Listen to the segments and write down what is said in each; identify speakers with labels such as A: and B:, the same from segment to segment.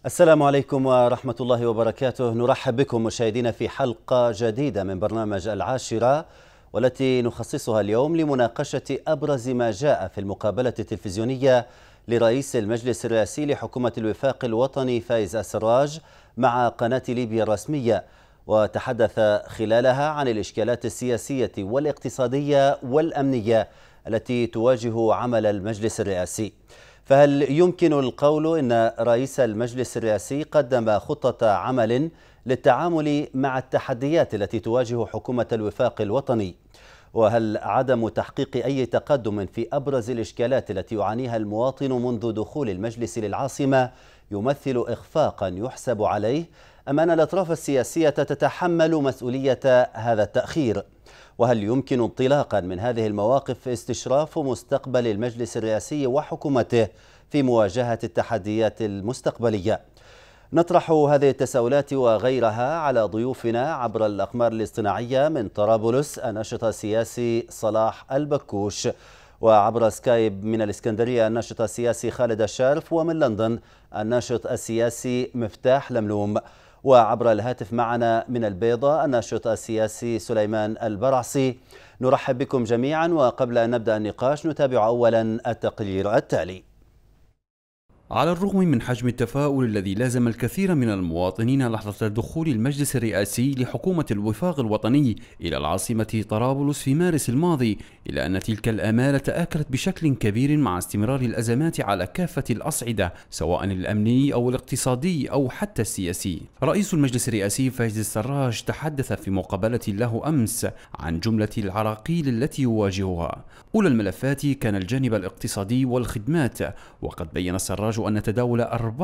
A: السلام عليكم ورحمة الله وبركاته. نرحب بكم مشاهدينا في حلقة جديدة من برنامج العاشرة، والتي نخصصها اليوم لمناقشة أبرز ما جاء في المقابلة التلفزيونية لرئيس المجلس الرئاسي لحكومة الوفاق الوطني فايز السراج مع قناة ليبيا الرسمية، وتحدث خلالها عن الإشكالات السياسية والاقتصادية والأمنية التي تواجه عمل المجلس الرئاسي. فهل يمكن القول إن رئيس المجلس الرئاسي قدم خطة عمل للتعامل مع التحديات التي تواجه حكومة الوفاق الوطني؟ وهل عدم تحقيق أي تقدم في أبرز الإشكالات التي يعانيها المواطن منذ دخول المجلس للعاصمة يمثل إخفاقا يحسب عليه، أم أن الأطراف السياسية تتحمل مسؤولية هذا التأخير؟ وهل يمكن انطلاقا من هذه المواقف استشراف مستقبل المجلس الرئاسي وحكومته في مواجهة التحديات المستقبلية؟ نطرح هذه التساؤلات وغيرها على ضيوفنا عبر الأقمار الاصطناعية: من طرابلس الناشط السياسي صلاح البكوش، وعبر سكايب من الإسكندرية الناشط السياسي خالد الشارف، ومن لندن الناشط السياسي مفتاح لملوم، وعبر الهاتف معنا من البيضاء الناشط السياسي سليمان البرعسي. نرحب بكم جميعا، وقبل أن نبدأ النقاش نتابع أولا التقرير التالي.
B: على الرغم من حجم التفاؤل الذي لازم الكثير من المواطنين لحظة دخول المجلس الرئاسي لحكومة الوفاق الوطني إلى العاصمة طرابلس في مارس الماضي، إلا أن تلك الآمال تآكلت بشكل كبير مع استمرار الأزمات على كافة الأصعدة، سواء الأمني أو الاقتصادي أو حتى السياسي. رئيس المجلس الرئاسي فايز السراج تحدث في مقابلة له أمس عن جملة العراقيل التي يواجهها. أولى الملفات كان الجانب الاقتصادي والخدمات، وقد بين السراج أن تداول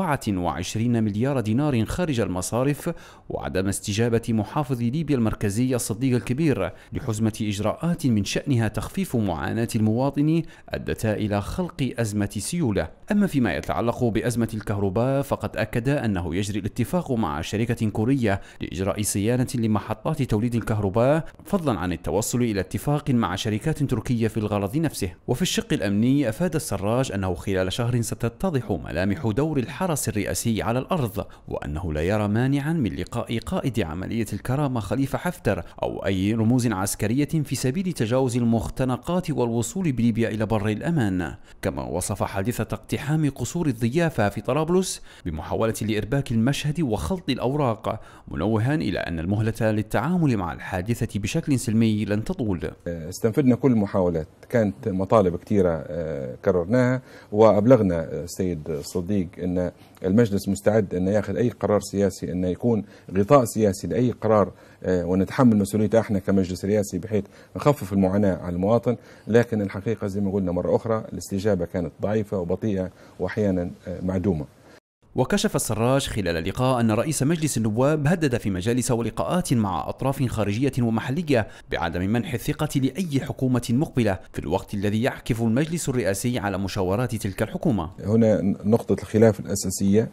B: 24 مليار دينار خارج المصارف وعدم استجابة محافظ ليبيا المركزي الصديق الكبير لحزمة إجراءات من شأنها تخفيف معاناة المواطن أدتا إلى خلق أزمة سيولة. أما فيما يتعلق بأزمة الكهرباء فقد أكد أنه يجري الاتفاق مع شركة كورية لإجراء صيانة لمحطات توليد الكهرباء، فضلا عن التوصل إلى اتفاق مع شركات تركية في الغرض نفسه. وفي الشق الأمني أفاد السراج أنه خلال شهر ستتضح ملامح دور الحرس الرئاسي على الأرض، وأنه لا يرى مانعا من لقاء قائد عملية الكرامة خليفة حفتر أو أي رموز عسكرية في سبيل تجاوز المختنقات والوصول بليبيا إلى بر الأمان. كما وصف حادثة اقتحام قصور الضيافة في طرابلس بمحاولة لإرباك المشهد وخلط الأوراق، منوها إلى أن المهلة للتعامل مع الحادثة بشكل سلمي لن تطول.
C: استنفذنا كل المحاولات، كانت مطالب كثيرة كررناها، وأبلغنا السيد الصديق أن المجلس مستعد أن يأخذ أي قرار سياسي، أن يكون غطاء سياسي لأي قرار، ونتحمل مسؤوليته احنا كمجلس رئاسي بحيث نخفف المعاناة على المواطن. لكن الحقيقة زي ما قلنا مرة أخرى الاستجابة كانت ضعيفة وبطيئة وأحيانا معدومة.
B: وكشف السراج خلال اللقاء أن رئيس مجلس النواب هدد في مجالس ولقاءات مع أطراف خارجية ومحلية بعدم منح الثقة لأي حكومة مقبلة في الوقت الذي يعكف المجلس الرئاسي على مشاورات تلك الحكومة.
C: هنا نقطة الخلاف الأساسية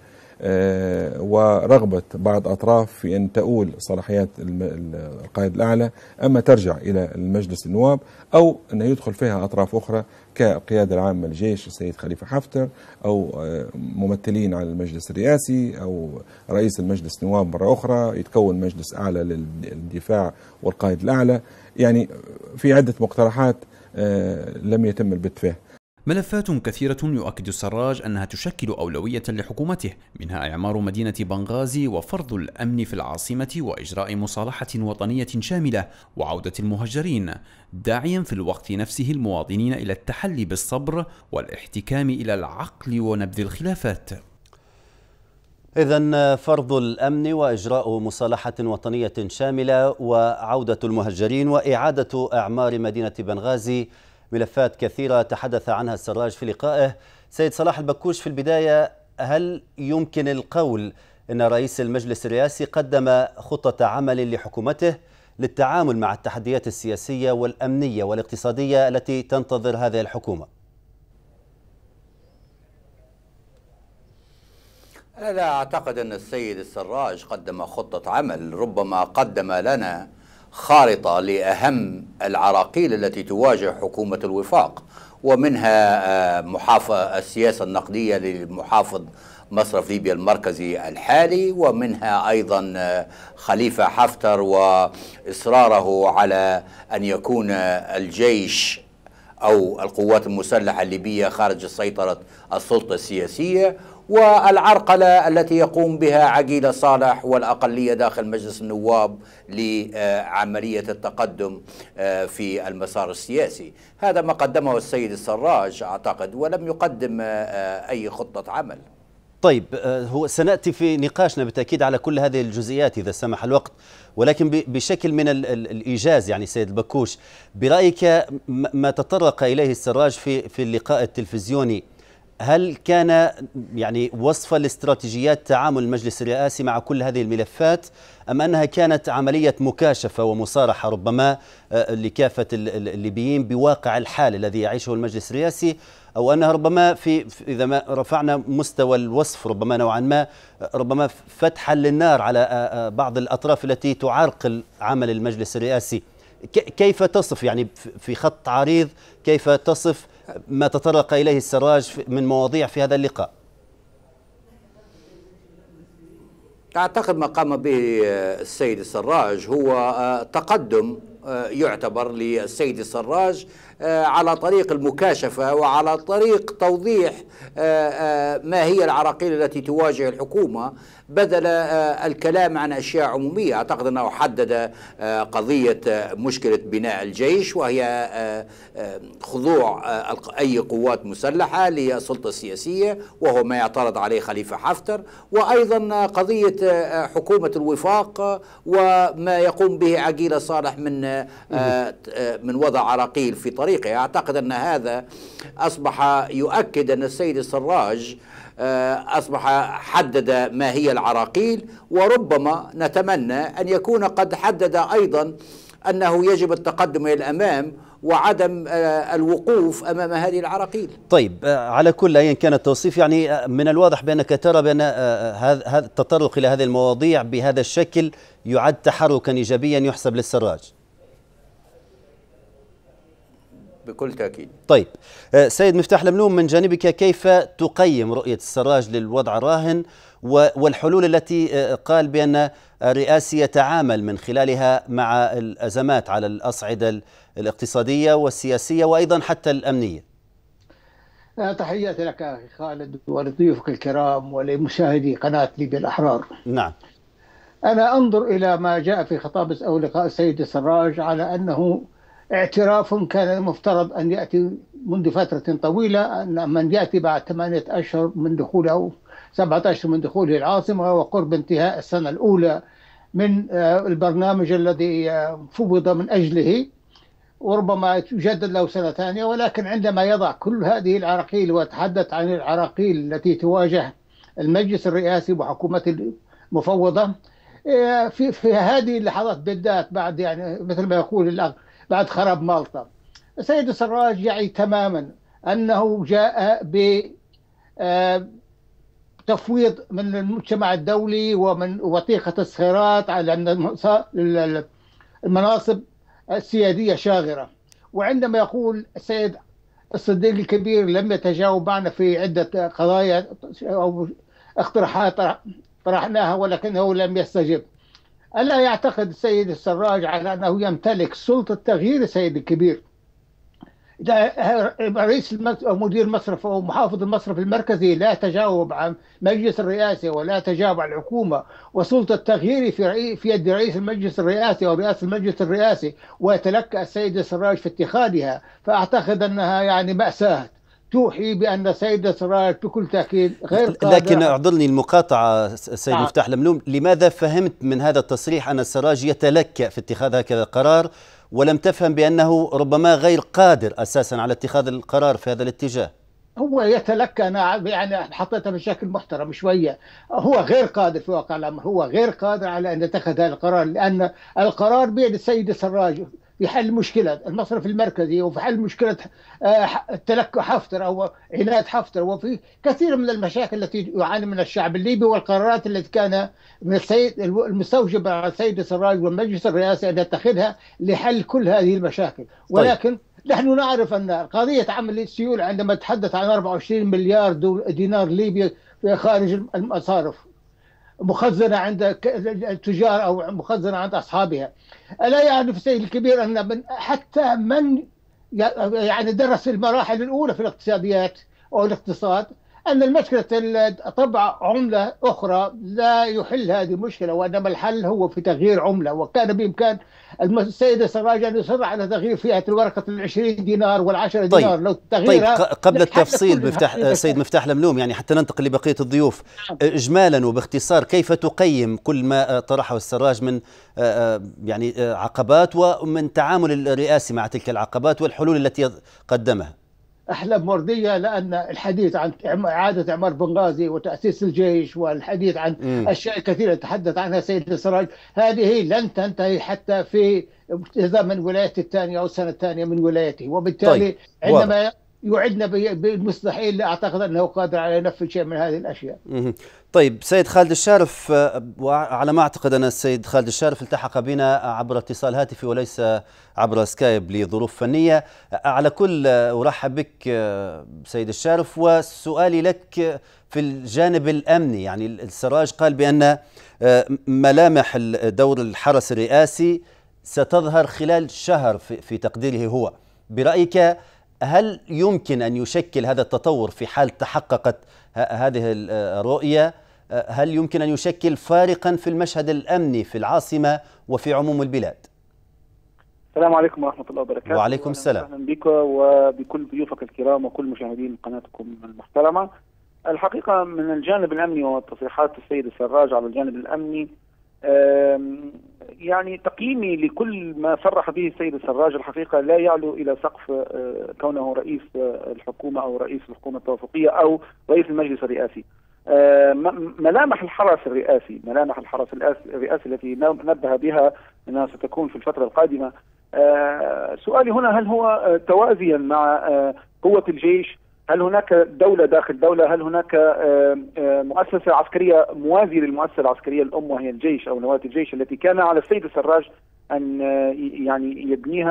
C: ورغبة بعض أطراف في أن تؤول صلاحيات القائد الأعلى، أما ترجع إلى المجلس النواب، أو أن يدخل فيها أطراف أخرى كقيادة العامة للجيش السيد خليفة حفتر، أو ممثلين على المجلس الرئاسي، أو رئيس المجلس النواب مرة أخرى، يتكون مجلس أعلى للدفاع والقائد الأعلى. يعني في عدة مقترحات لم يتم البت فيها.
B: ملفات كثيرة يؤكد السراج أنها تشكل أولوية لحكومته، منها إعمار مدينة بنغازي وفرض الأمن في العاصمة وإجراء مصالحة وطنية شاملة وعودة المهجرين، داعيا في الوقت نفسه المواطنين إلى التحلي بالصبر والاحتكام إلى العقل ونبذ الخلافات.
A: إذن فرض الأمن وإجراء مصالحة وطنية شاملة وعودة المهجرين وإعادة إعمار مدينة بنغازي، ملفات كثيرة تحدث عنها السراج في لقائه. سيد صلاح البكوش، في البداية هل يمكن القول أن رئيس المجلس الرئاسي قدم خطة عمل لحكومته للتعامل مع التحديات السياسية والأمنية والاقتصادية التي تنتظر هذه الحكومة؟
D: أنا لا أعتقد أن السيد السراج قدم خطة عمل، ربما قدم لنا خارطة لأهم العراقيل التي تواجه حكومة الوفاق، ومنها السياسة النقدية للمحافظ مصرف ليبيا المركزي الحالي، ومنها أيضا خليفة حفتر وإصراره على أن يكون الجيش أو القوات المسلحة الليبية خارج سيطرة السلطة السياسية، والعرقلة التي يقوم بها عقيل صالح والأقلية داخل مجلس النواب لعملية التقدم في المسار السياسي. هذا ما قدمه السيد السراج أعتقد، ولم يقدم أي خطة عمل.
A: طيب، هو سنأتي في نقاشنا بالتأكيد على كل هذه الجزئيات إذا سمح الوقت، ولكن بشكل من الإيجاز يعني سيد البكوش، برأيك ما تطرق إليه السراج في اللقاء التلفزيوني، هل كان يعني وصفا لاستراتيجيات تعامل المجلس الرئاسي مع كل هذه الملفات، أم أنها كانت عملية مكاشفة ومصارحة ربما لكافة الليبيين بواقع الحال الذي يعيشه المجلس الرئاسي، أو أنها ربما إذا ما رفعنا مستوى الوصف ربما نوعا ما، ربما فتحا للنار على بعض الأطراف التي تعرقل عمل المجلس الرئاسي؟ كيف تصف يعني في خط عريض، كيف تصف ما تطرق إليه السراج من مواضيع في هذا اللقاء؟
D: أعتقد ما قام به السيد السراج هو تقدم يعتبر للسيد السراج على طريق المكاشفة وعلى طريق توضيح ما هي العراقيل التي تواجه الحكومة، بدل الكلام عن أشياء عمومية. أعتقد أنه حدد قضية مشكلة بناء الجيش، وهي خضوع أي قوات مسلحة للسلطة السياسية، وهو ما يعترض عليه خليفة حفتر، وأيضا قضية حكومة الوفاق وما يقوم به عقيل صالح من وضع عراقيل في طريقه. أعتقد أن هذا أصبح يؤكد أن السيد السراج أصبح حدد ما هي العراقيل، وربما نتمنى أن يكون قد حدد أيضا أنه يجب التقدم إلى الأمام وعدم الوقوف أمام هذه العراقيل.
A: طيب، على كل أيا كان التوصيف، يعني من الواضح بأنك ترى بأن هذا التطرق إلى هذه المواضيع بهذا الشكل يعد تحركا إيجابيا يحسب للسراج.
D: بكل تأكيد.
A: طيب، سيد مفتاح الملوم، من جانبك كيف تقيم رؤية السراج للوضع الراهن والحلول التي قال بأن الرئاسي يتعامل من خلالها مع الأزمات على الأصعدة الاقتصادية والسياسية وأيضا حتى الأمنية؟
E: تحياتي لك أخي خالد ولضيوفك الكرام ولمشاهدي قناة ليبيا الأحرار.
A: نعم. أنا
E: أنظر إلى ما جاء في خطاب أو لقاء السيد السراج على أنه اعتراف كان المفترض أن يأتي منذ فترة طويلة، أن من يأتي بعد 8 أشهر من دخوله أو 7 أشهر من دخوله العاصمة وقرب انتهاء السنة الأولى من البرنامج الذي فوض من أجله، وربما يجدد له سنة ثانية. ولكن عندما يضع كل هذه العراقيل ويتحدث عن العراقيل التي تواجه المجلس الرئاسي وحكومة المفوضة في هذه اللحظات بالذات، بعد يعني مثل ما يقول بعد خراب مالطا، السيد السراج يعي تماما أنه جاء بتفويض من المجتمع الدولي ومن وثيقة الصخيرات على أن المناصب السيادية شاغرة. وعندما يقول السيد الصديق الكبير لم يتجاوب معنا في عدة قضايا أو اقتراحات طرحناها ولكنه لم يستجب، ألا يعتقد السيد السراج على أنه يمتلك سلطة تغيير السيد الكبير؟ رئيس أو مدير المصرف أو محافظ المصرف المركزي لا يتجاوب عن مجلس الرئاسة ولا يتجاوب عن الحكومة، وسلطة تغيير في يد رئيس المجلس الرئاسي أو رئاسة المجلس الرئاسي، ويتلقى السيد السراج في اتخاذها. فأعتقد أنها يعني مأساة توحي بأن السيد السراج بكل تأكيد غير قادر.
A: لكن أعذرني المقاطعة سيد مفتاح الملوم، لماذا فهمت من هذا التصريح أن السراج يتلكأ في اتخاذ هكذا قرار ولم تفهم بأنه ربما غير قادر أساسا على اتخاذ القرار في هذا الاتجاه؟
E: هو يتلكأ، أنا يعني حطيتها بشكل محترم شوية، هو غير قادر في واقع الأمر، هو غير قادر على أن يتخذ هذا القرار، لأن القرار بيد السيد السراج في حل مشكلة المصرف المركزي وفي حل مشكلة تلكؤ حفتر أو عناد حفتر، وفي كثير من المشاكل التي يعاني منها الشعب الليبي، والقرارات التي كان من السيد المستوجب على السيد السراج والمجلس الرئاسي أن يتخذها لحل كل هذه المشاكل. ولكن نحن نعرف أن قضية عمل السيول عندما تحدث عن 24 مليار دينار ليبي في خارج المصارف، مخزنة عند التجار أو مخزنة عند أصحابها. ألا يعرف السيد الكبير أن حتى من يعني درس المراحل الأولى في الاقتصاديات أو الاقتصاد أن المشكلة طبع عملة أخرى لا يحل هذه المشكلة، وإنما الحل هو في تغيير عملة. وكان بإمكان السيد السراج أن يصر على تغيير فئة الورقة 20 دينار وال10 دينار. لو تغييرها
A: قبل التفصيل سيد مفتاح الملوم، يعني حتى ننتقل لبقية الضيوف، إجمالا وباختصار كيف تقيم كل ما طرحه السراج من يعني عقبات ومن تعامل الرئاسي مع تلك العقبات والحلول التي قدمها؟
E: أحلام وردية، لأن الحديث عن إعادة إعمار بنغازي وتأسيس الجيش والحديث عن أشياء كثيرة تحدث عنها سيد السراج، هذه لن تنتهي حتى في زمن ولايته الثانية أو السنة الثانية من ولايته. وبالتالي عندما يعدنا بالمستحيل لا أعتقد أنه قادر على نفذ شيء من هذه الأشياء.
A: طيب سيد خالد الشارف، وعلى ما أعتقد أن السيد خالد الشارف التحق بنا عبر اتصال هاتفي وليس عبر سكايب لظروف فنية. على كل أرحب بك سيد الشارف، وسؤالي لك في الجانب الأمني. يعني السراج قال بأن ملامح دور الحرس الرئاسي ستظهر خلال شهر في تقديره هو. برأيك هل يمكن أن يشكل هذا التطور في حال تحققت هذه الرؤية، هل يمكن أن يشكل فارقا في المشهد الأمني في العاصمة وفي عموم البلاد؟
F: السلام عليكم ورحمة الله وبركاته.
A: وعليكم السلام.
F: أهلا بك وبكل ضيوفك الكرام وكل مشاهدين قناتكم المحترمة. الحقيقة من الجانب الأمني وتصريحات السيد السراج على الجانب الأمني، يعني تقييمي لكل ما صرح به السيد السراج الحقيقة لا يعلو إلى سقف كونه رئيس الحكومة أو رئيس الحكومة التوافقية أو رئيس المجلس الرئاسي. ملامح الحرس الرئاسي التي نبه بها أنها ستكون في الفترة القادمة، سؤالي هنا هل هو توازيا مع قوة الجيش؟ هل هناك دولة داخل دولة؟ هل هناك مؤسسة عسكرية موازية للمؤسسة العسكرية الأم وهي الجيش أو نواة الجيش التي كان على السيد السراج أن يعني يبنيها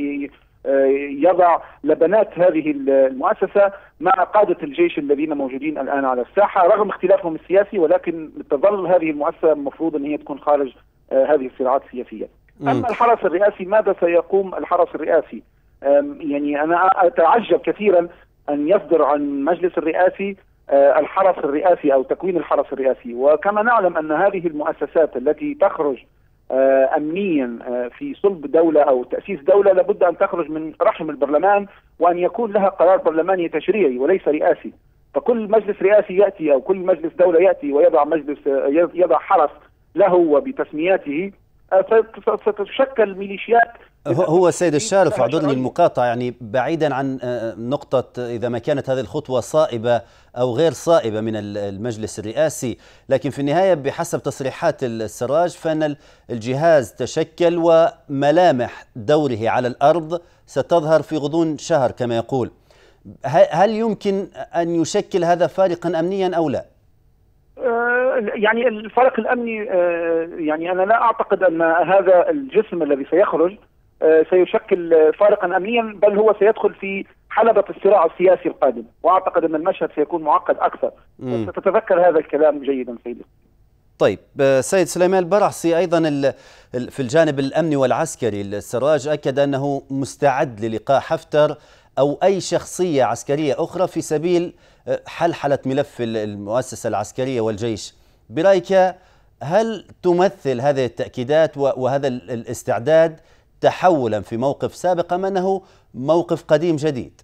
F: ويضع لبنات هذه المؤسسة مع قادة الجيش الذين موجودين الآن على الساحة رغم اختلافهم السياسي، ولكن تظل هذه المؤسسة المفروض أن هي تكون خارج هذه الصراعات السياسية. أما الحرس الرئاسي، ماذا سيقوم الحرس الرئاسي؟ يعني أنا أتعجب كثيرا أن يصدر عن مجلس الرئاسي الحرس الرئاسي أو تكوين الحرس الرئاسي، وكما نعلم أن هذه المؤسسات التي تخرج أمنيا في صلب دولة أو تأسيس دولة لابد أن تخرج من رحم البرلمان وأن يكون لها قرار برلماني تشريعي وليس رئاسي. فكل مجلس رئاسي يأتي أو كل مجلس دولة يأتي ويضع يضع حرس له وبتسمياته، ستشكل ميليشيات.
A: هو سيد الشارف، اعذرني المقاطعة، يعني بعيدا عن نقطة إذا ما كانت هذه الخطوة صائبة أو غير صائبة من المجلس الرئاسي، لكن في النهاية بحسب تصريحات السراج فإن الجهاز تشكل وملامح دوره على الأرض ستظهر في غضون شهر كما يقول. هل يمكن أن يشكل هذا فارقا أمنيا أو لا؟
F: يعني الفرق الأمني، يعني أنا لا أعتقد أن هذا الجسم الذي سيخرج سيشكل فارقا أمنيا، بل هو سيدخل في حلبة الصراع السياسي القادم، وأعتقد أن المشهد سيكون معقد أكثر. ستتذكر هذا الكلام جيدا سيدي.
A: طيب سيد سليمان البرعصي، أيضا في الجانب الأمني والعسكري السراج أكد أنه مستعد للقاء حفتر أو أي شخصية عسكرية أخرى في سبيل حلحلة ملف المؤسسة العسكرية والجيش. برأيك هل تمثل هذه التأكيدات وهذا الاستعداد تحولا في موقف سابق أم أنه موقف قديم جديد؟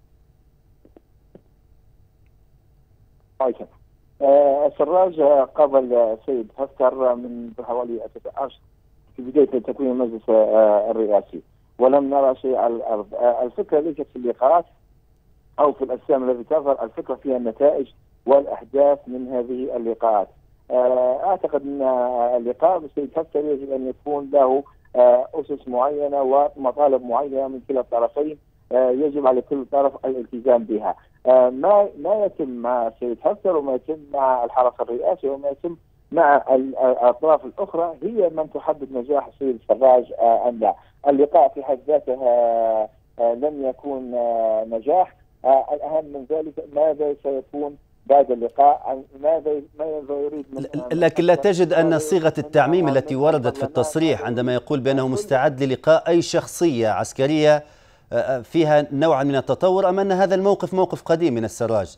G: السراج قابل السيد حفتر من حوالي 6 أشهر في بداية تكوين المجلس الرئاسي، ولم نرى شيء على الأرض. الفكرة ليست في اللقاءات أو في الأجسام التي تظهر، الفكرة فيها النتائج والأحداث من هذه اللقاءات. أعتقد أن اللقاء بالسيد حفتر يجب أن يكون له أسس معينة ومطالب معينة من كلا الطرفين، يجب على كل طرف الالتزام بها. ما يتم مع السيد حفتر وما يتم مع الحرس الرئاسي وما يتم مع الأطراف الأخرى هي من تحدد نجاح السيد السراج أم لا. اللقاء في حد ذاته لم يكون نجاح. الأهم من ذلك ماذا سيكون بعد اللقاء عن ماذا يريد من
A: لكن لا تجد أن صيغة التعميم التي وردت في التصريح عندما يقول بأنه مستعد للقاء أي شخصية عسكرية فيها نوعا من التطور، أم أن هذا الموقف موقف قديم من السراج؟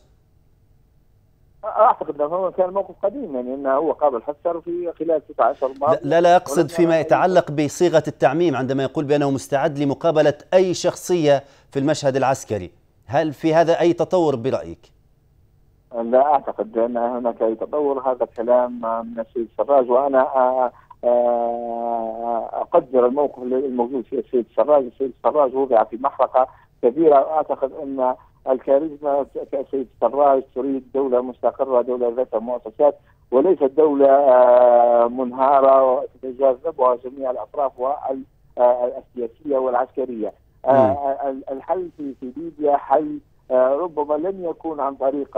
G: اعتقد انه كان موقف قديم، يعني انه هو قابل حفتر في خلال 9 أشهر الماضيه.
A: لا اقصد فيما يتعلق بصيغه التعميم عندما يقول بانه مستعد لمقابله اي شخصيه في المشهد العسكري، هل في هذا اي تطور برايك؟
G: لا اعتقد ان هناك اي تطور، هذا الكلام من السيد السراج، وانا اقدر الموقف الموجود في السيد السراج. السيد السراج وضع في محرقه كبيره، اعتقد ان الكاريزما كالسيد السراج تريد دولة مستقرة، دولة ذات مؤسسات، وليست دولة منهارة وتتجاذبها جميع الأطراف السياسية والعسكرية. الحل في ليبيا حل ربما لن يكون عن طريق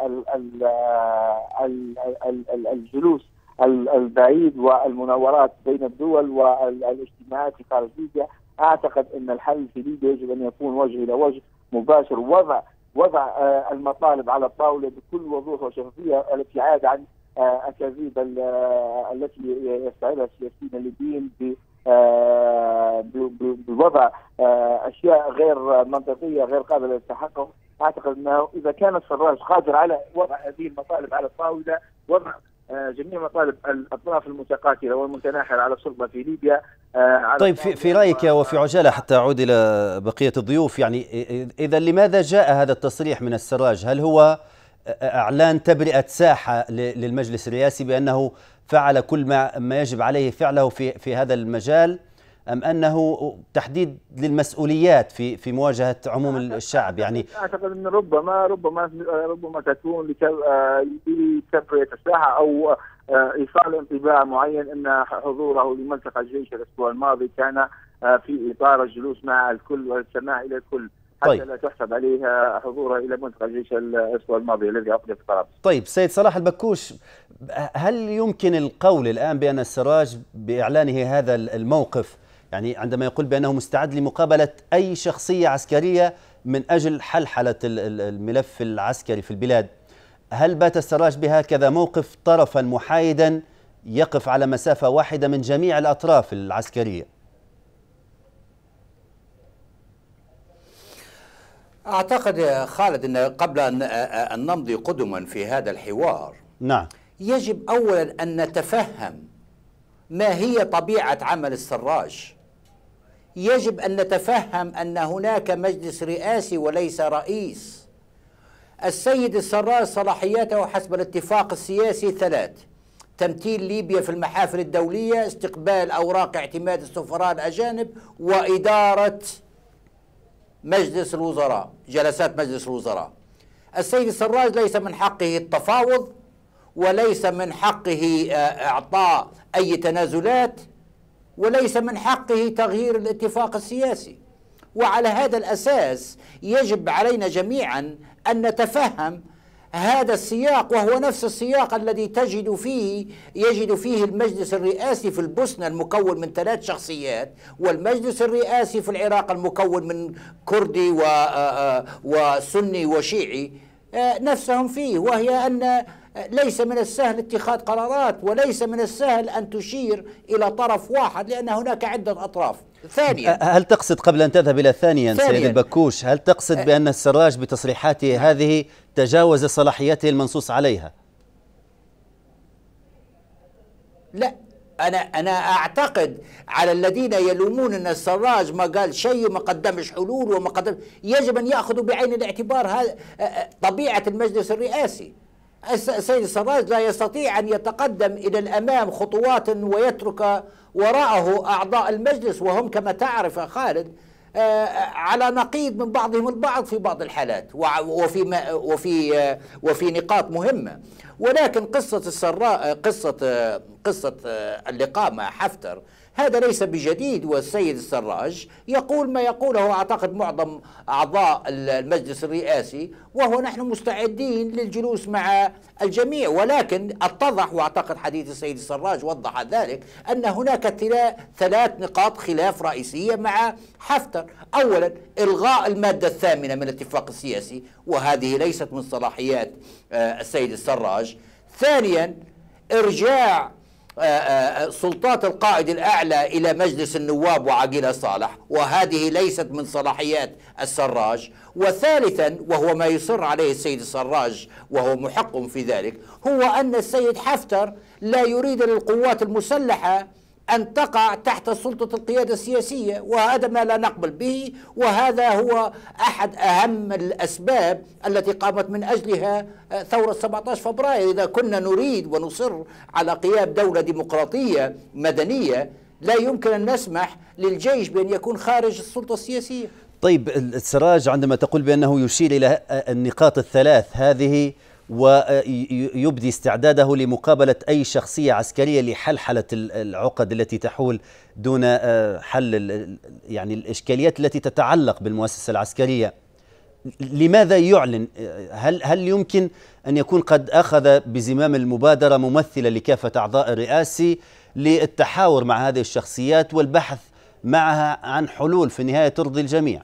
G: الجلوس البعيد والمناورات بين الدول والاجتماعات في خارج ليبيا. أعتقد أن الحل في ليبيا يجب أن يكون وجه إلى وجه مباشر، وضع المطالب على الطاولة بكل وضوح وشفافية، الابتعاد عن أكاذيب التي يستعيرها السياسيين الليبيين بوضع أشياء غير منطقية غير قابلة للتحقق. أعتقد أنه إذا كان السراج قادر على وضع هذه المطالب على الطاولة، وضع جميع مطالب الأطراف المتقاتلة والمتناحرة على السلطة في ليبيا.
A: طيب في رأيك وفي عجالة حتى أعود إلى بقية الضيوف، يعني إذا لماذا جاء هذا التصريح من السراج؟ هل هو إعلان تبرئة ساحة للمجلس الرئاسي بأنه فعل كل ما يجب عليه فعله في هذا المجال، أم أنه تحديد للمسؤوليات في مواجهة عموم الشعب؟ يعني
G: أعتقد أن ربما تكون لتبرئة الساحة أو إيصال انطباع معين أن حضوره لملتقى الجيش الأسبوع الماضي كان في إطار الجلوس مع الكل والاستماع إلى الكل، حتى لا تحسب عليه حضوره إلى ملتقى الجيش الأسبوع الماضي الذي عقد في طرابلس.
A: طيب سيد صلاح البكوش، هل يمكن القول الآن بأن السراج بإعلانه هذا الموقف، يعني عندما يقول بأنه مستعد لمقابلة أي شخصية عسكرية من أجل حلحلة الملف العسكري في البلاد، هل بات السراج بهكذا موقف طرفا محايدا يقف على مسافة واحدة من جميع الأطراف العسكرية؟
D: أعتقد خالد أن قبل أن نمضي قدما في هذا الحوار،
A: نعم،
D: يجب أولا أن نتفهم ما هي طبيعة عمل السراج. يجب أن نتفهم أن هناك مجلس رئاسي وليس رئيس. السيد السراج صلاحياته حسب الاتفاق السياسي 3: تمثيل ليبيا في المحافل الدولية، استقبال أوراق اعتماد السفراء الأجانب، وإدارة مجلس الوزراء، جلسات مجلس الوزراء. السيد السراج ليس من حقه التفاوض، وليس من حقه إعطاء أي تنازلات، وليس من حقه تغيير الاتفاق السياسي. وعلى هذا الأساس يجب علينا جميعا أن نتفهم هذا السياق، وهو نفس السياق الذي يجد فيه المجلس الرئاسي في البوسنة المكون من 3 شخصيات، والمجلس الرئاسي في العراق المكون من كردي وسني وشيعي نفسهم فيه، وهي أن ليس من السهل اتخاذ قرارات، وليس من السهل أن تشير إلى طرف واحد، لأن هناك عدة أطراف. ثانيا،
A: هل تقصد قبل أن تذهب إلى ثانيا سيد البكوش، هل تقصد بأن السراج بتصريحاته هذه تجاوز صلاحياته المنصوص عليها؟
D: لا، أنا أعتقد على الذين يلومون أن السراج ما قال شيء وما قدمش حلول وما قدم، يجب أن يأخذوا بعين الاعتبار هذا طبيعة المجلس الرئاسي. السيد السراج لا يستطيع أن يتقدم إلى الأمام خطوات ويترك وراءه أعضاء المجلس، وهم كما تعرف يا خالد على نقيض من بعضهم البعض في بعض الحالات وفي نقاط مهمة. ولكن قصة اللقاء مع حفتر هذا ليس بجديد، والسيد السراج يقول ما يقوله أعتقد معظم أعضاء المجلس الرئاسي، وهو نحن مستعدين للجلوس مع الجميع. ولكن اتضح، وأعتقد حديث السيد السراج وضح ذلك، أن هناك 3 نقاط خلاف رئيسية مع حفتر. أولا إلغاء المادة 8 من الاتفاق السياسي، وهذه ليست من صلاحيات السيد السراج. ثانيا إرجاع سلطات القائد الأعلى إلى مجلس النواب وعقيلة صالح، وهذه ليست من صلاحيات السراج. وثالثا، وهو ما يصر عليه السيد السراج وهو محق في ذلك، هو أن السيد حفتر لا يريد للقوات المسلحة أن تقع تحت سلطة القيادة السياسية، وهذا ما لا نقبل به، وهذا هو أحد أهم الأسباب التي قامت من أجلها ثورة 17 فبراير. إذا كنا نريد ونصر على قيام دولة ديمقراطية مدنية لا يمكن أن نسمح للجيش بأن يكون خارج السلطة السياسية.
A: طيب السراج عندما تقول بأنه يشير إلى النقاط الثلاث هذه ويبدي استعداده لمقابلة أي شخصية عسكرية لحلحلة العقد التي تحول دون حل يعني الإشكاليات التي تتعلق بالمؤسسة العسكرية، لماذا يعلن؟ هل يمكن أن يكون قد أخذ بزمام المبادرة ممثلة لكافة أعضاء الرئاسي للتحاور مع هذه الشخصيات والبحث معها عن حلول في النهاية ترضي الجميع؟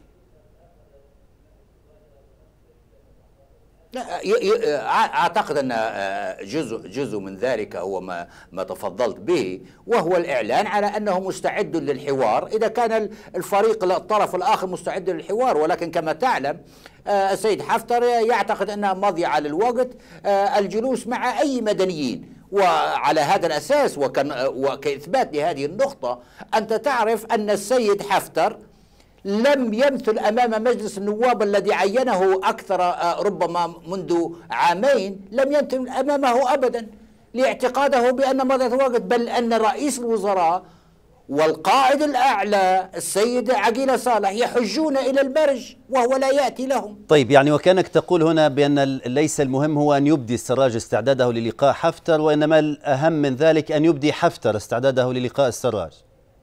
D: أعتقد أن جزء من ذلك هو ما تفضلت به، وهو الإعلان على أنه مستعد للحوار إذا كان الطرف الآخر مستعد للحوار. ولكن كما تعلم السيد حفتر يعتقد أنها مضيعة للوقت الجلوس مع أي مدنيين. وعلى هذا الأساس وكإثبات لهذه النقطة، أنت تعرف أن السيد حفتر لم يمثل أمام مجلس النواب الذي عينه أكثر ربما منذ عامين، لم يمثل أمامه أبدا لاعتقاده بأن مضت وقت، بل أن رئيس الوزراء والقائد الأعلى السيد عقيلة صالح يحجون إلى المرج وهو لا يأتي لهم.
A: طيب يعني وكانك تقول هنا بأن ليس المهم هو أن يبدي السراج استعداده للقاء حفتر، وإنما الأهم من ذلك أن يبدي حفتر استعداده للقاء السراج.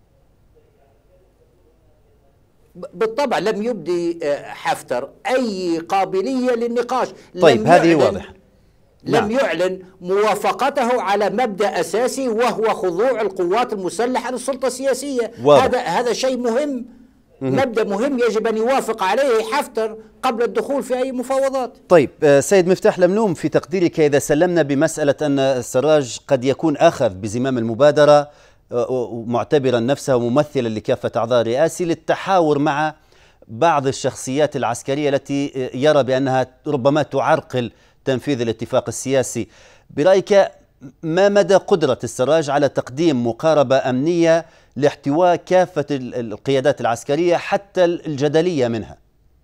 D: بالطبع لم يبدي حفتر أي قابلية للنقاش.
A: طيب هذه واضح.
D: لم يعلن موافقته على مبدأ أساسي وهو خضوع القوات المسلحة للسلطة السياسية. هذا شيء مهم، مبدأ مهم يجب أن يوافق عليه حفتر قبل الدخول في أي مفاوضات.
A: طيب سيد مفتاح لملوم، في تقديرك إذا سلمنا بمسألة أن السراج قد يكون أخذ بزمام المبادرة معتبرا نفسه ممثلا لكافة أعضاء الرئاسي للتحاور مع بعض الشخصيات العسكرية التي يرى بأنها ربما تعرقل تنفيذ الاتفاق السياسي، برأيك ما مدى قدرة السراج على تقديم مقاربة أمنية لاحتواء كافة القيادات العسكرية حتى الجدلية منها؟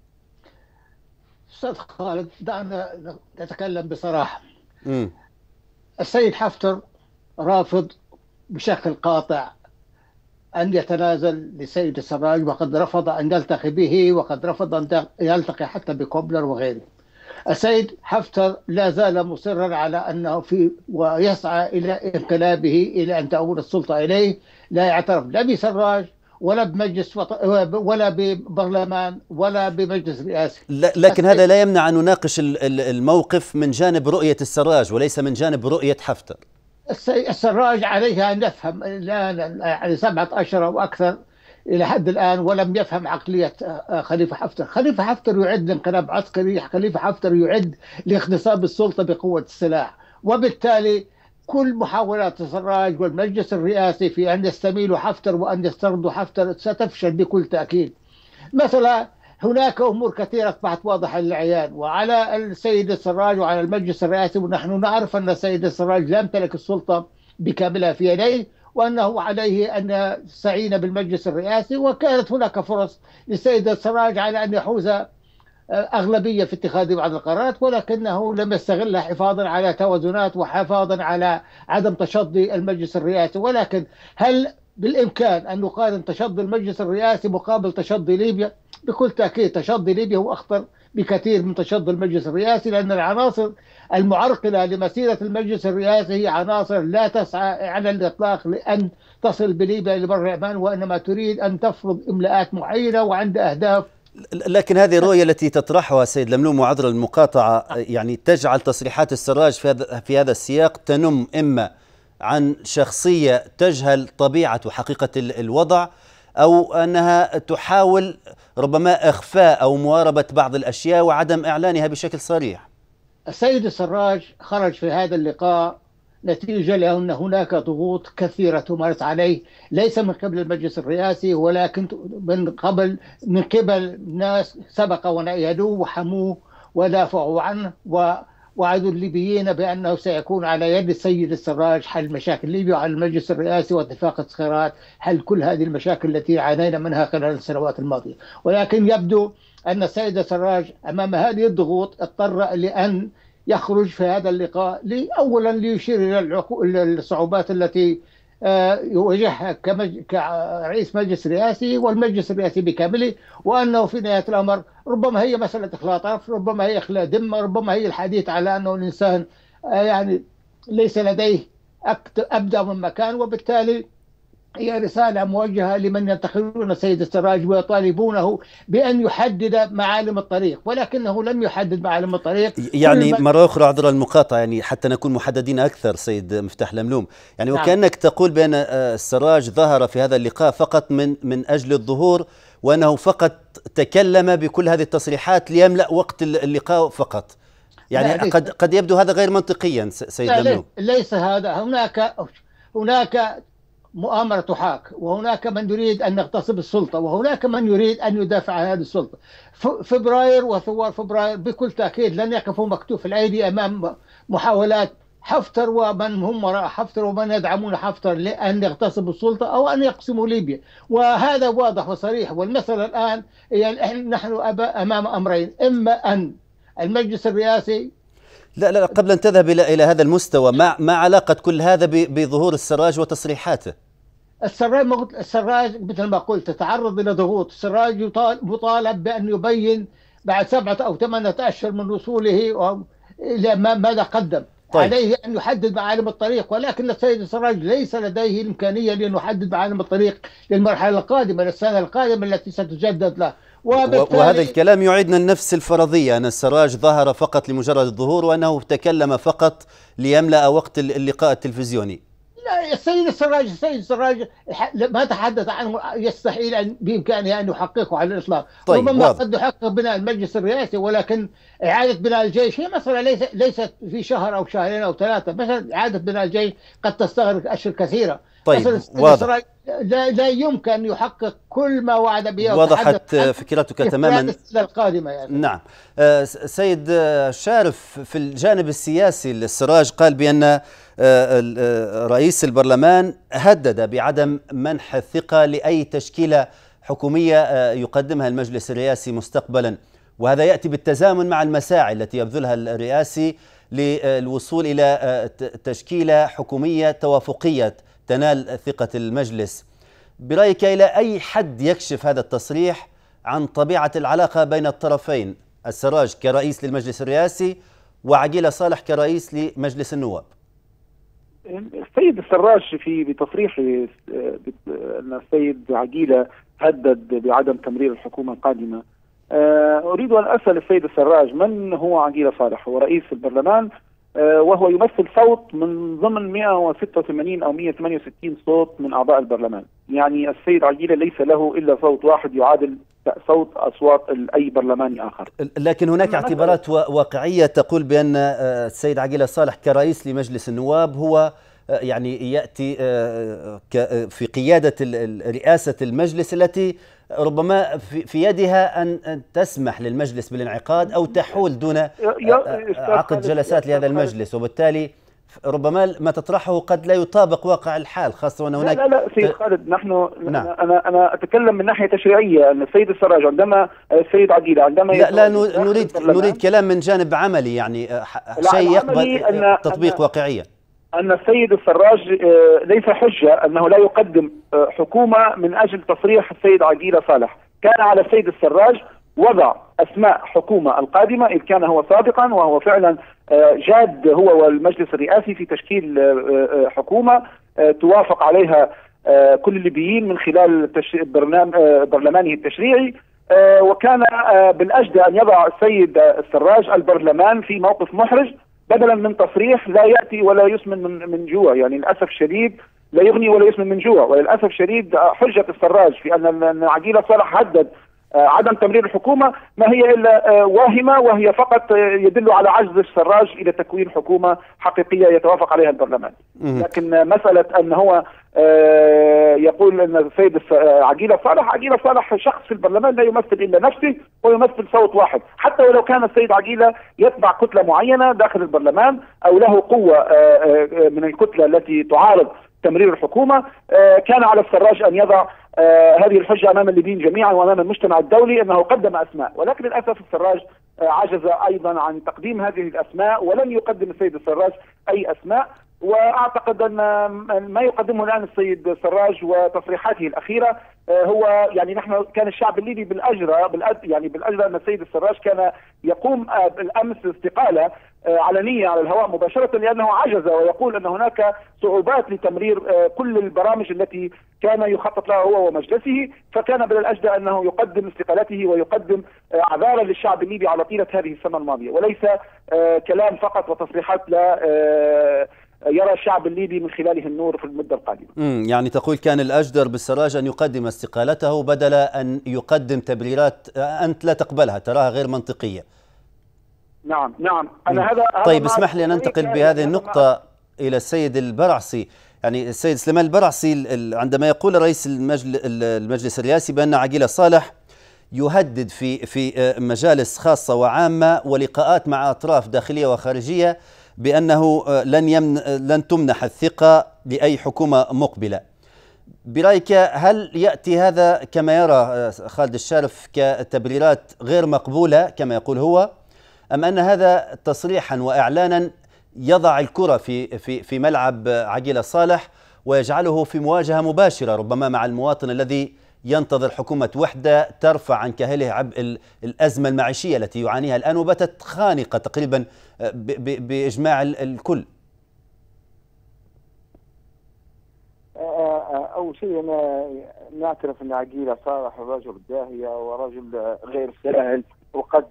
E: أستاذ خالد، دعنا نتكلم بصراحة. السيد حفتر رافض بشكل قاطع أن يتنازل لسيد السراج، وقد رفض أن يلتقي به، وقد رفض أن يلتقي حتى بكوبلر وغيره. السيد حفتر لا زال مصرا على أنه ويسعى إلى انقلابه، إلى أن تعود السلطة إليه. لا يعترف لا بسراج ولا بمجلس ولا ببرلمان ولا بمجلس رئاسي.
A: لكن هذا لا يمنع أن نناقش الموقف من جانب رؤية السراج وليس من جانب رؤية حفتر.
E: السراج عليه أن يفهم يعني 7 أشهر أو أكثر إلى حد الآن ولم يفهم عقلية خليفة حفتر. خليفة حفتر يعد لانقلاب عسكري، خليفة حفتر يعد لاغتصاب السلطة بقوة السلاح، وبالتالي كل محاولات السراج والمجلس الرئاسي في أن يستميلوا حفتر وأن يستردوا حفتر ستفشل بكل تأكيد. مثلا هناك أمور كثيرة أصبحت واضحة للعيان، وعلى السيد السراج وعلى المجلس الرئاسي، ونحن نعرف أن السيد السراج لا يمتلك السلطة بكاملها في يديه، وأنه عليه أن يستعين بالمجلس الرئاسي. وكانت هناك فرص للسيد السراج على أن يحوز أغلبية في اتخاذ بعض القرارات، ولكنه لم يستغلها حفاظا على توازنات وحفاظا على عدم تشظي المجلس الرئاسي. ولكن هل بالإمكان أن نقارن تشظي المجلس الرئاسي مقابل تشظي ليبيا؟ بكل تأكيد تشظي ليبيا هو أخطر بكثير من تشظي المجلس الرئاسي، لأن العناصر المعرقلة لمسيرة المجلس الرئاسي هي عناصر لا تسعى على الإطلاق لأن تصل بليبيا لبر العمان، وإنما تريد أن تفرض إملاءات معينة وعندها أهداف.
A: لكن هذه الرؤية التي تطرحها سيد لملوم وعذر المقاطعة يعني تجعل تصريحات السراج في هذا السياق تنم إما عن شخصية تجهل طبيعة وحقيقة الوضع، أو أنها تحاول ربما إخفاء أو مواربة بعض الأشياء وعدم إعلانها بشكل صريح.
E: السيد السراج خرج في هذا اللقاء نتيجة لأن هناك ضغوط كثيرة تمارس عليه، ليس من قبل المجلس الرئاسي ولكن من قبل ناس سبق ونأيدوه وحموه ودافعوا عنه ووعدوا الليبيين بأنه سيكون على يد السيد السراج حل مشاكل ليبيا، وعلى المجلس الرئاسي واتفاق الصخيرات حل كل هذه المشاكل التي عانينا منها خلال السنوات الماضية. ولكن يبدو أن السيد السراج أمام هذه الضغوط اضطر لأن يخرج في هذا اللقاء أولا ليشير إلى الصعوبات التي يواجهها كرئيس مجلس رئاسي والمجلس الرئاسي بكامله، وأنه في نهاية الأمر ربما هي مسألة إخلاط طرف، ربما هي إخلاء ذمة، ربما هي الحديث على أنه الإنسان يعني ليس لديه أبدع من مكان، وبالتالي هي رسالة موجهة لمن ينتقدون السيد السراج ويطالبونه بأن يحدد معالم الطريق، ولكنه لم يحدد معالم الطريق.
A: يعني مرة أخرى عذر المقاطعة، يعني حتى نكون محددين أكثر سيد مفتاح لملوم، يعني وكأنك تقول بأن السراج ظهر في هذا اللقاء فقط من أجل الظهور، وأنه فقط تكلم بكل هذه التصريحات ليملأ وقت اللقاء فقط. يعني قد يبدو هذا غير منطقيا سيد لملوم.
E: ليس هذا، هناك مؤامرة تحاك، وهناك من يريد أن يغتصب السلطة، وهناك من يريد أن يدافع عن هذه السلطة. فبراير وثوار فبراير بكل تأكيد لن يقفوا مكتوف الأيدي أمام محاولات حفتر ومن هم وراء حفتر ومن يدعمون حفتر لأن يغتصبوا السلطة أو أن يقسموا ليبيا، وهذا واضح وصريح. والمسألة الآن هي نحن أمام أمرين، إما أن المجلس الرئاسي
A: لا قبل أن تذهب إلى هذا المستوى، ما علاقة كل هذا بظهور السراج وتصريحاته؟
E: السراج مثل ما قلت تتعرض إلى ضغوط. السراج يطالب بأن يبين بعد 7 أو 8 أشهر من وصوله إلى ماذا قدم. طيب. عليه أن يحدد معالم الطريق، ولكن السيد السراج ليس لديه الإمكانية لأن يحدد معالم الطريق للمرحلة القادمة، للسنة القادمة التي ستجدد له.
A: وهذا الكلام يعيدنا النفس الفرضية، أن السراج ظهر فقط لمجرد الظهور، وأنه تكلم فقط ليملأ وقت اللقاء التلفزيوني.
E: لا، السيد السراج ما تحدث عنه يستحيل بإمكانه أن يحققه على الإطلاق.
A: طيب،
E: ربما قد يحقق بناء المجلس الرئاسي، ولكن إعادة بناء الجيش هي مسألة ليست في شهر أو شهرين أو 3. مثلا إعادة بناء الجيش قد تستغرق أشهر كثيرة.
A: طيب، واضح.
E: لا يمكن أن يحقق كل ما وعد به.
A: وضحت فكرتك تماما.
E: القادمة يعني.
A: نعم. سيد شارف، في الجانب السياسي السراج قال بأن رئيس البرلمان هدد بعدم منح الثقة لأي تشكيلة حكومية يقدمها المجلس الرئاسي مستقبلا، وهذا يأتي بالتزامن مع المساعي التي يبذلها الرئاسي للوصول إلى تشكيلة حكومية توافقية تنال ثقة المجلس. برأيك إلى أي حد يكشف هذا التصريح عن طبيعة العلاقة بين الطرفين، السراج كرئيس للمجلس الرئاسي وعقيلة صالح كرئيس لمجلس النواب؟
F: السيد السراج بتصريحه أن السيد عقيلة هدد بعدم تمرير الحكومة القادمة. أريد أن أسأل السيد السراج من هو عقيلة صالح؟ هو رئيس البرلمان، وهو يمثل صوت من ضمن 186 أو 168 صوت من أعضاء البرلمان. يعني السيد عقيلة ليس له إلا صوت واحد يعادل صوت أصوات أي برلماني آخر.
A: لكن هناك اعتبارات واقعية تقول بأن السيد عقيلة صالح كرئيس لمجلس النواب هو يعني يأتي في قيادة رئاسة المجلس التي ربما في يدها أن تسمح للمجلس بالانعقاد أو تحول دون عقد جلسات لهذا المجلس، وبالتالي ربما ما تطرحه قد لا يطابق واقع الحال، خاصة وأن هناك
F: لا سيد خالد، نحن نعم. أنا أتكلم من ناحية تشريعية. أن السيد السراج عندما السيد عقيلة عندما
A: لا نريد كلام من جانب عملي، يعني شيء يقبل تطبيق واقعيا.
F: أن السيد السراج ليس حجة أنه لا يقدم حكومة من أجل تصريح السيد عقيلة صالح. كان على السيد السراج وضع أسماء حكومة القادمة، إذ كان هو سابقا وهو فعلا جاد هو والمجلس الرئاسي في تشكيل حكومة توافق عليها كل الليبيين من خلال برلمانه التشريعي. وكان بالأجدى أن يضع السيد السراج البرلمان في موقف محرج، بدلا من تصريح لا يأتي ولا يسمن من جوع. يعني للأسف الشديد لا يغني ولا يسمن من جوع. وللأسف الشديد حجة السراج في أن عقيلة صالح هدد عدم تمرير الحكومة ما هي إلا واهمة، وهي فقط يدل على عجز السراج إلى تكوين حكومة حقيقية يتوافق عليها البرلمان. لكن مسألة أن هو يقول أن السيد عقيلة صالح شخص في البرلمان لا يمثل إلا نفسه ويمثل صوت واحد، حتى ولو كان السيد عقيلة يتبع كتلة معينة داخل البرلمان أو له قوة من الكتلة التي تعارض تمرير الحكومة، كان على السراج أن يضع هذه الحجة أمام الليبيين جميعا وأمام المجتمع الدولي أنه قدم أسماء. ولكن للأسف السراج عجز أيضا عن تقديم هذه الأسماء، ولم يقدم السيد السراج أي أسماء. وأعتقد أن ما يقدمه الآن السيد السراج وتصريحاته الأخيرة هو يعني نحن كان الشعب الليبي بالأجرى أن السيد السراج كان يقوم بالأمس استقالة علنية على الهواء مباشرة، لأنه عجز ويقول أن هناك صعوبات لتمرير كل البرامج التي كان يخطط لها هو ومجلسه، فكان من الأجدى أنه يقدم استقالته ويقدم اعذارا للشعب الليبي على طيلة هذه السنة الماضية، وليس كلام فقط وتصريحات لا يرى الشعب الليبي من خلاله النور في المدة القادمة.
A: يعني تقول كان الأجدر بالسراج أن يقدم استقالته بدل أن يقدم تبريرات أنت لا تقبلها، تراها غير منطقية.
F: نعم أنا هذا
A: طيب اسمح لي أن ننتقل بهذه النقطة إلى السيد البرعسي. يعني السيد سليمان البرعسي عندما يقول رئيس المجلس الرئاسي بأن عقيلة صالح يهدد في مجالس خاصة وعامة ولقاءات مع أطراف داخلية وخارجية بأنه لن تمنح الثقة لأي حكومة مقبلة، برأيك هل يأتي هذا كما يرى خالد الشارف كتبريرات غير مقبولة كما يقول هو، أم أن هذا تصريحا وإعلانا يضع الكرة في ملعب عقيلة صالح ويجعله في مواجهة مباشرة ربما مع المواطن الذي ينتظر حكومة وحدة ترفع عن كاهله عبء الأزمة المعيشية التي يعانيها الآن وباتت خانقة تقريبا بإجماع الكل؟
G: أول شيء أنا نعترف أن عقيلة صالح رجل داهية ورجل غير سهل، وقد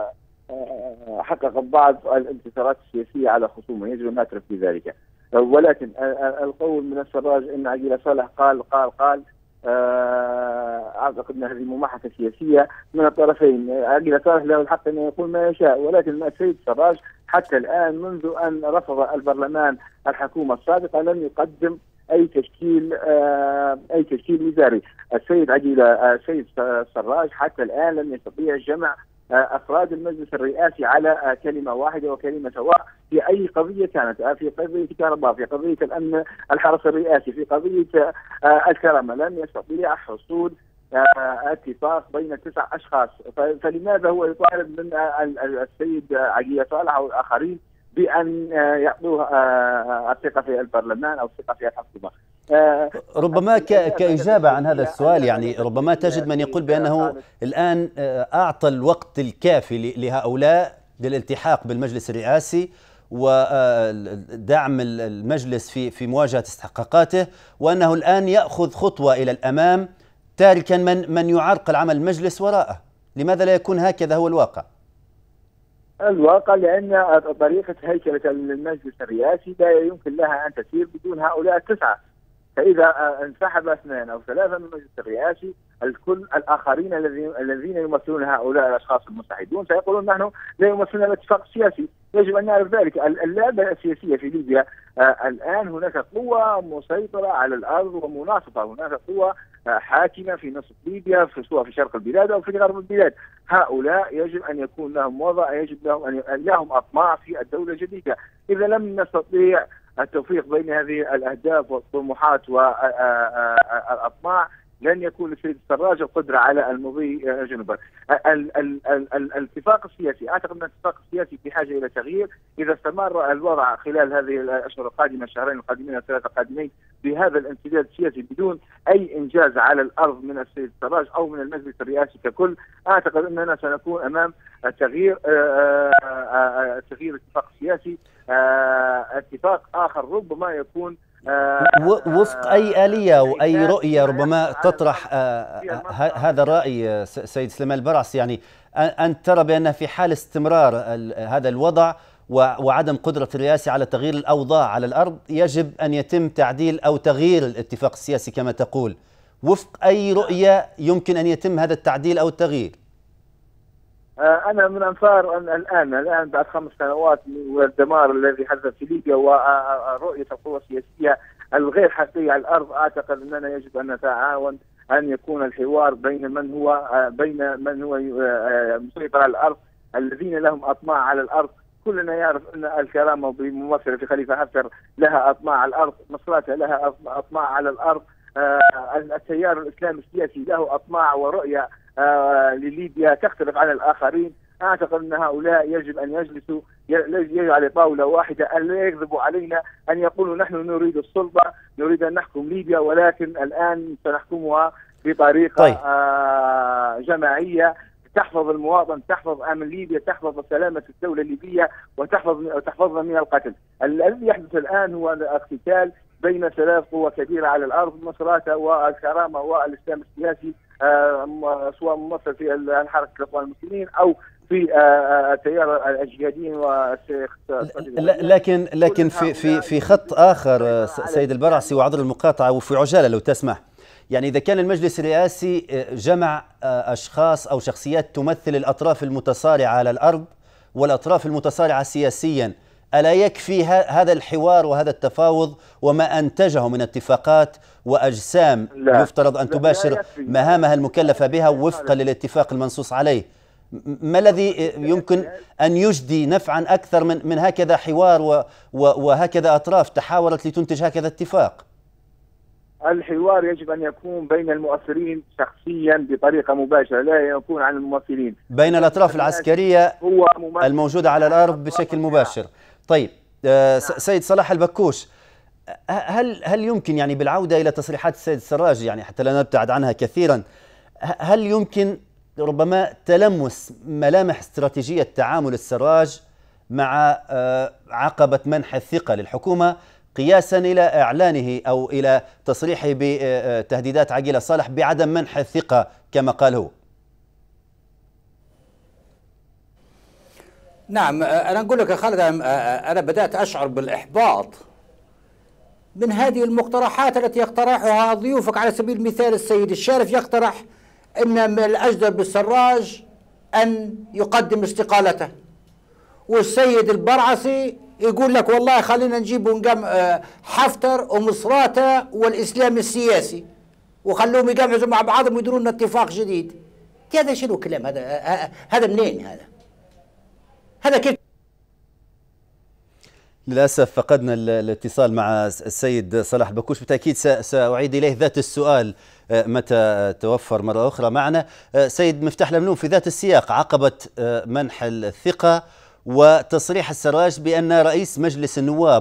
G: حقق بعض الانتصارات السياسية على خصومه، يجب أن نعترف بذلك. ولكن القول من السراج أن عقيلة صالح قال أعتقد أن هذه مماحكة سياسية من الطرفين. عقيلة صالح له الحق أن يقول ما يشاء، ولكن السيد السراج حتى الآن منذ أن رفض البرلمان الحكومة السابقة لم يقدم أي تشكيل وزاري. السيد السراج حتى الآن لم يستطيع جمع أفراد المجلس الرئاسي على كلمة واحدة وكلمة سواء في أي قضية كانت، في قضية الكهرباء، في قضية الأمن الحرس الرئاسي، في قضية الكرامة، لم يستطيع حصول اتفاق بين 9 أشخاص. فلماذا هو يطالب من السيد عقيلة صالح أو الآخرين بأن يعطوه الثقة في البرلمان أو الثقة في الحكومة؟
A: ربما كإجابة عن هذا السؤال، يعني ربما تجد من يقول بأنه الآن أعطى الوقت الكافي لهؤلاء للالتحاق بالمجلس الرئاسي ودعم المجلس في مواجهة استحقاقاته، وأنه الآن يأخذ خطوة إلى الأمام تاركا من يعرقل عمل المجلس وراءه. لماذا لا يكون هكذا هو الواقع؟
G: الواقع لأن طريقة هيكلة المجلس الرئاسي لا يمكن لها أن تسير بدون هؤلاء 9، فإذا انسحب 2 أو 3 من المجلس الرئاسي الكل الآخرين الذين يمثلون هؤلاء الأشخاص المستحدون سيقولون نحن لا يمثلون الاتفاق السياسي. يجب أن نعرف ذلك. اللعبة السياسية في ليبيا الآن هناك قوة مسيطرة على الأرض ومناصفة، هناك قوة حاكمة في نصف ليبيا سواء في شرق البلاد أو في غرب البلاد. هؤلاء يجب أن يكون لهم وضع، يجب لهم أطماع في الدولة الجديدة. إذا لم نستطيع التوفيق بين هذه الأهداف والطموحات والأطماع لن يكون للسيد السراج القدره على المضي جنوبا. الاتفاق السياسي، اعتقد ان الاتفاق السياسي بحاجه الى تغيير. اذا استمر الوضع خلال هذه الاشهر القادمه، الشهرين القادمين الثلاثه القادمين، بهذا الانسداد السياسي بدون اي انجاز على الارض من السيد السراج او من المجلس الرئاسي ككل، اعتقد اننا سنكون امام تغيير الاتفاق السياسي، اتفاق اخر ربما يكون
A: وفق أي آلية أو أي رؤية ربما تطرح هذا الرأي سيد سليمان البرعسي. يعني أنت ترى بأن في حال استمرار هذا الوضع وعدم قدرة الرئاسة على تغيير الأوضاع على الأرض يجب أن يتم تعديل أو تغيير الاتفاق السياسي كما تقول. وفق أي رؤية يمكن أن يتم هذا التعديل أو التغيير؟
G: أنا من أنصار أن الآن بعد 5 سنوات والدمار الذي حدث في ليبيا ورؤية القوى السياسية الغير حقيقية على الأرض، أعتقد أننا يجب أن نتعاون أن يكون الحوار بين من هو مسيطر على الأرض، الذين لهم أطماع على الأرض. كلنا يعرف أن الكرامة بممثلة في خليفة حفتر لها أطماع على الأرض، مصراتة لها أطماع على الأرض، التيار الإسلامي السياسي له أطماع ورؤية لليبيا تختلف عن الآخرين. أعتقد أن هؤلاء يجب أن يجلسوا على طاولة واحدة، أن لا يكذبوا علينا، أن يقولوا نحن نريد السلطة، نريد أن نحكم ليبيا، ولكن الآن سنحكمها بطريقة جماعية تحفظ المواطن، تحفظ أمن ليبيا، تحفظ سلامة الدولة الليبية، وتحفظنا من القتل. الذي يحدث الآن هو اقتتال بين 3 قوى كبيرة على الأرض، مصراتة والكرامة والإسلام السياسي، سواء ممثل في حركة الإخوان المسلمين أو في التيار الجهاديين والشيخ.
A: لكن في خط آخر سيد البرعسي، وعذر المقاطعة وفي عجالة لو تسمح، يعني إذا كان المجلس الرئاسي جمع أشخاص أو شخصيات تمثل الأطراف المتصارعة على الأرض والأطراف المتصارعة سياسيا، ألا يكفي هذا الحوار وهذا التفاوض وما أنتجه من اتفاقات وأجسام يفترض أن تباشر مهامها المكلفة بها وفقا للاتفاق المنصوص عليه؟ ما الذي يمكن أن يجدي نفعا أكثر من هكذا حوار وهكذا أطراف تحاورت لتنتج هكذا اتفاق؟
G: الحوار يجب أن يكون بين المؤثرين شخصيا بطريقة مباشرة، لا يكون عن الممثلين،
A: بين الأطراف العسكرية الموجودة على الأرض بشكل مباشر. طيب سيد صلاح البكوش، هل يمكن يعني بالعودة إلى تصريحات السيد السراج، يعني حتى لا نبتعد عنها كثيرا، هل يمكن ربما تلمس ملامح استراتيجية تعامل السراج مع عقبة منح الثقة للحكومة قياسا إلى إعلانه أو إلى تصريحه بتهديدات عقيلة صالح بعدم منح الثقة كما قال هو؟
D: نعم، أنا أقول لك يا خالد، أنا بدأت أشعر بالإحباط من هذه المقترحات التي يقترحها ضيوفك. على سبيل المثال السيد الشارف يقترح أن من الأجدر بالسراج أن يقدم استقالته، والسيد البرعسي يقول لك والله خلينا نجيب ونقام حفتر ومصراتة والإسلام السياسي وخلوهم يقامعوا مع بعضهم ويديروا لنا اتفاق جديد. هذا شنو كلام؟ هذا منين؟ هذا كيف؟
A: للأسف فقدنا الاتصال مع السيد صلاح البكوش، بالتأكيد سأعيد إليه ذات السؤال متى توفر مرة أخرى معنا. سيد مفتاح لملوم، في ذات السياق عقبة منح الثقة وتصريح السراج بأن رئيس مجلس النواب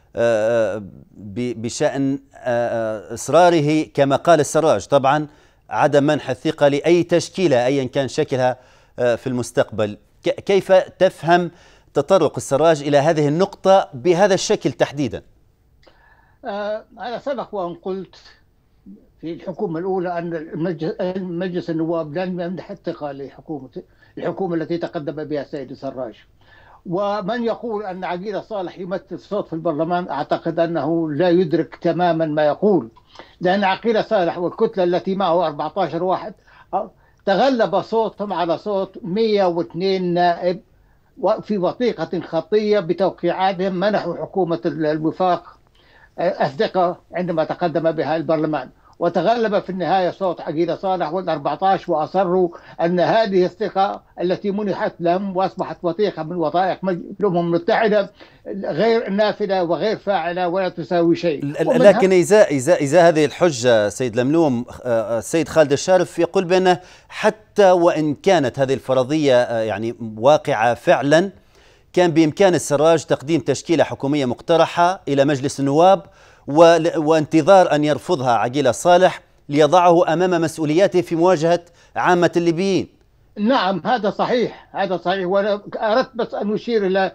A: بشأن إصراره كما قال السراج طبعا عدم منح الثقة لأي تشكيلة أيا كان شكلها في المستقبل، كيف تفهم تطرق السراج إلى هذه النقطة بهذا الشكل تحديدا؟
E: أنا سبق وأن قلت في الحكومة الأولى أن مجلس النواب لن يمنح الثقة الحكومة التي تقدم بها السيد السراج. ومن يقول أن عقيلة صالح يمثل صوت في البرلمان أعتقد أنه لا يدرك تماما ما يقول، لأن عقيلة صالح والكتلة التي معه 14 واحد تغلب صوتهم على صوت 102 نائب في وثيقة خطية بتوقيعاتهم منحوا حكومة الوفاق الثقة عندما تقدم بها البرلمان. وتغلب في النهاية صوت عقيلة صالح وال14، وأصروا أن هذه الثقة التي منحت لهم وأصبحت وثيقة من وثائق الأمم المتحدة غير نافذة وغير فاعلة ولا تساوي شيء.
A: لكن إذا هذه الحجة سيد لملوم، السيد خالد الشارف يقول بأن حتى وإن كانت هذه الفرضية يعني واقعة فعلا، كان بإمكان السراج تقديم تشكيلة حكومية مقترحة إلى مجلس النواب وانتظار أن يرفضها عقيلة صالح ليضعه أمام مسؤولياته في مواجهة عامة الليبيين.
E: نعم هذا صحيح، هذا صحيح، وأنا أردت بس أن أشير إلى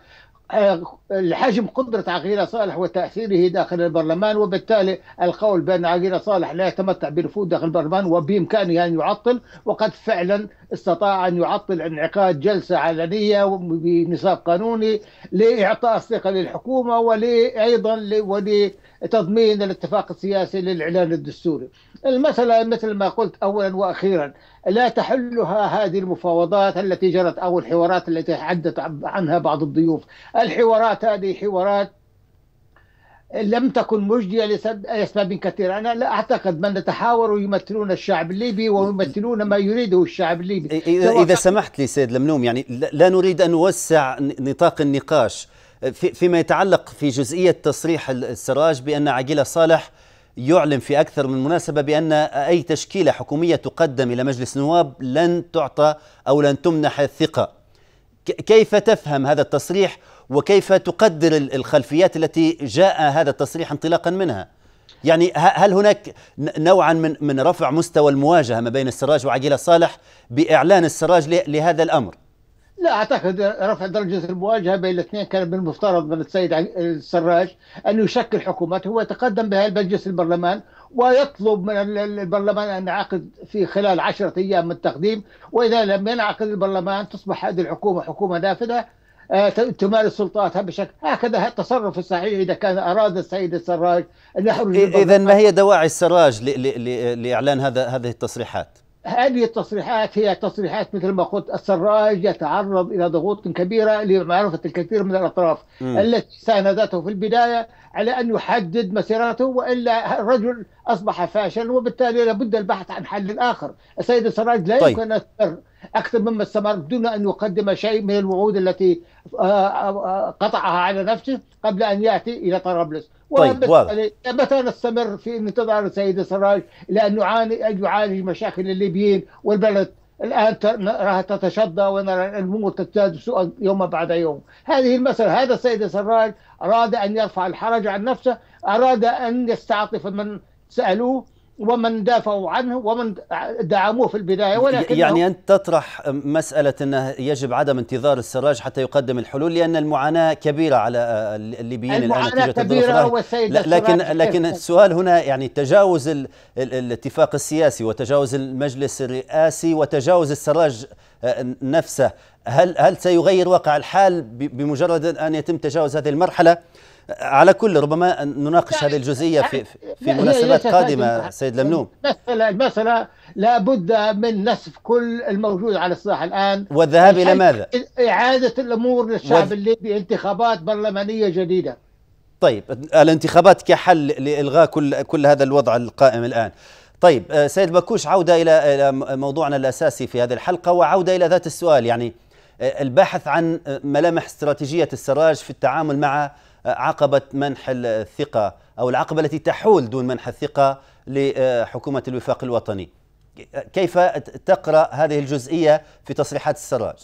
E: حجم قدرة عقيلة صالح وتأثيره داخل البرلمان، وبالتالي القول بأن عقيلة صالح لا يتمتع بنفوذ داخل البرلمان وبإمكانه أن يعطل، وقد فعلا استطاع أن يعطل انعقاد جلسة علنية بنصاب قانوني لإعطاء الثقة للحكومة وأيضا لتضمين الاتفاق السياسي للإعلان الدستوري. المسألة مثل ما قلت أولا وأخيرا لا تحلها هذه المفاوضات التي جرت أو الحوارات التي تحدث عنها بعض الضيوف. الحوارات هذه حوارات لم تكن مجدية لأسباب كثيرة. أنا لا أعتقد من يتحاوروا يمثلون الشعب الليبي ويمثلون ما يريده الشعب الليبي.
A: إذا سمحت لي سيد لملوم، يعني لا نريد أن نوسع نطاق النقاش فيما يتعلق في جزئية تصريح السراج بأن عقيلة صالح يعلن في أكثر من مناسبة بأن أي تشكيلة حكومية تقدم إلى مجلس النواب لن تعطى أو لن تمنح الثقة. كيف تفهم هذا التصريح وكيف تقدر الخلفيات التي جاء هذا التصريح انطلاقا منها؟ يعني هل هناك نوعا من رفع مستوى المواجهة ما بين السراج وعقيلة صالح بإعلان السراج لهذا الأمر؟
E: لا أعتقد رفع درجة المواجهة بين الاثنين. كان من المفترض من السيد السراج أن يشكل حكومته ويتقدم بها لمجلس البرلمان ويطلب من البرلمان أن ينعقد في خلال 10 أيام من التقديم، وإذا لم ينعقد البرلمان تصبح هذه الحكومة حكومة نافذة تمارس سلطاتها بشكل هكذا. التصرف الصحيح إذا كان أراد السيد السراج أن يخرج.
A: إذن ما هي دواعي السراج لإعلان هذه التصريحات؟
E: هذه التصريحات هي تصريحات مثل ما قلت، السراج يتعرض إلى ضغوط كبيرة لمعرفة الكثير من الأطراف التي ساندته في البداية على أن يحدد مسيرته، وإلا الرجل أصبح فاشلا وبالتالي لابد البحث عن حل آخر. السيد السراج لا يمكن أن يستمر أكثر مما استمر بدون أن يقدم شيء من الوعود التي قطعها على نفسه قبل أن يأتي إلى طرابلس. متى نستمر في انتظار السيد السراج لأن يعالج مشاكل الليبيين والبلد الآن راها تتشظى ونرى الأمور تزداد سوءا يوم بعد يوم. هذه المسألة. هذا السيد السراج أراد أن يرفع الحرج عن نفسه، أراد أن يستعطف من سألوه ومن دافعوا عنه ومن دعموه في البداية. ولكن
A: يعني أنت تطرح مسألة أنه يجب عدم انتظار السراج حتى يقدم الحلول، لأن المعاناة كبيرة على الليبيين الآن نتيجة الظروف. لكن السؤال هنا يعني تجاوز الاتفاق السياسي وتجاوز المجلس الرئاسي وتجاوز السراج نفسه، هل سيغير واقع الحال بمجرد أن يتم تجاوز هذه المرحلة؟ على كل ربما نناقش هذه الجزئية في مناسبات قادمة سيد لملوم.
E: المسألة لابد من نسف كل الموجود على الساحة الآن
A: والذهاب إلى ماذا؟
E: إعادة الأمور للشعب الليبي، انتخابات برلمانية جديدة.
A: طيب الانتخابات كحل لإلغاء كل هذا الوضع القائم الآن. طيب سيد بكوش، عودة إلى موضوعنا الأساسي في هذه الحلقة وعودة إلى ذات السؤال، يعني البحث عن ملامح استراتيجية السراج في التعامل مع عقبة منح الثقة أو العقبة التي تحول دون منح الثقة لحكومة الوفاق الوطني. كيف تقرأ هذه الجزئية في تصريحات السراج؟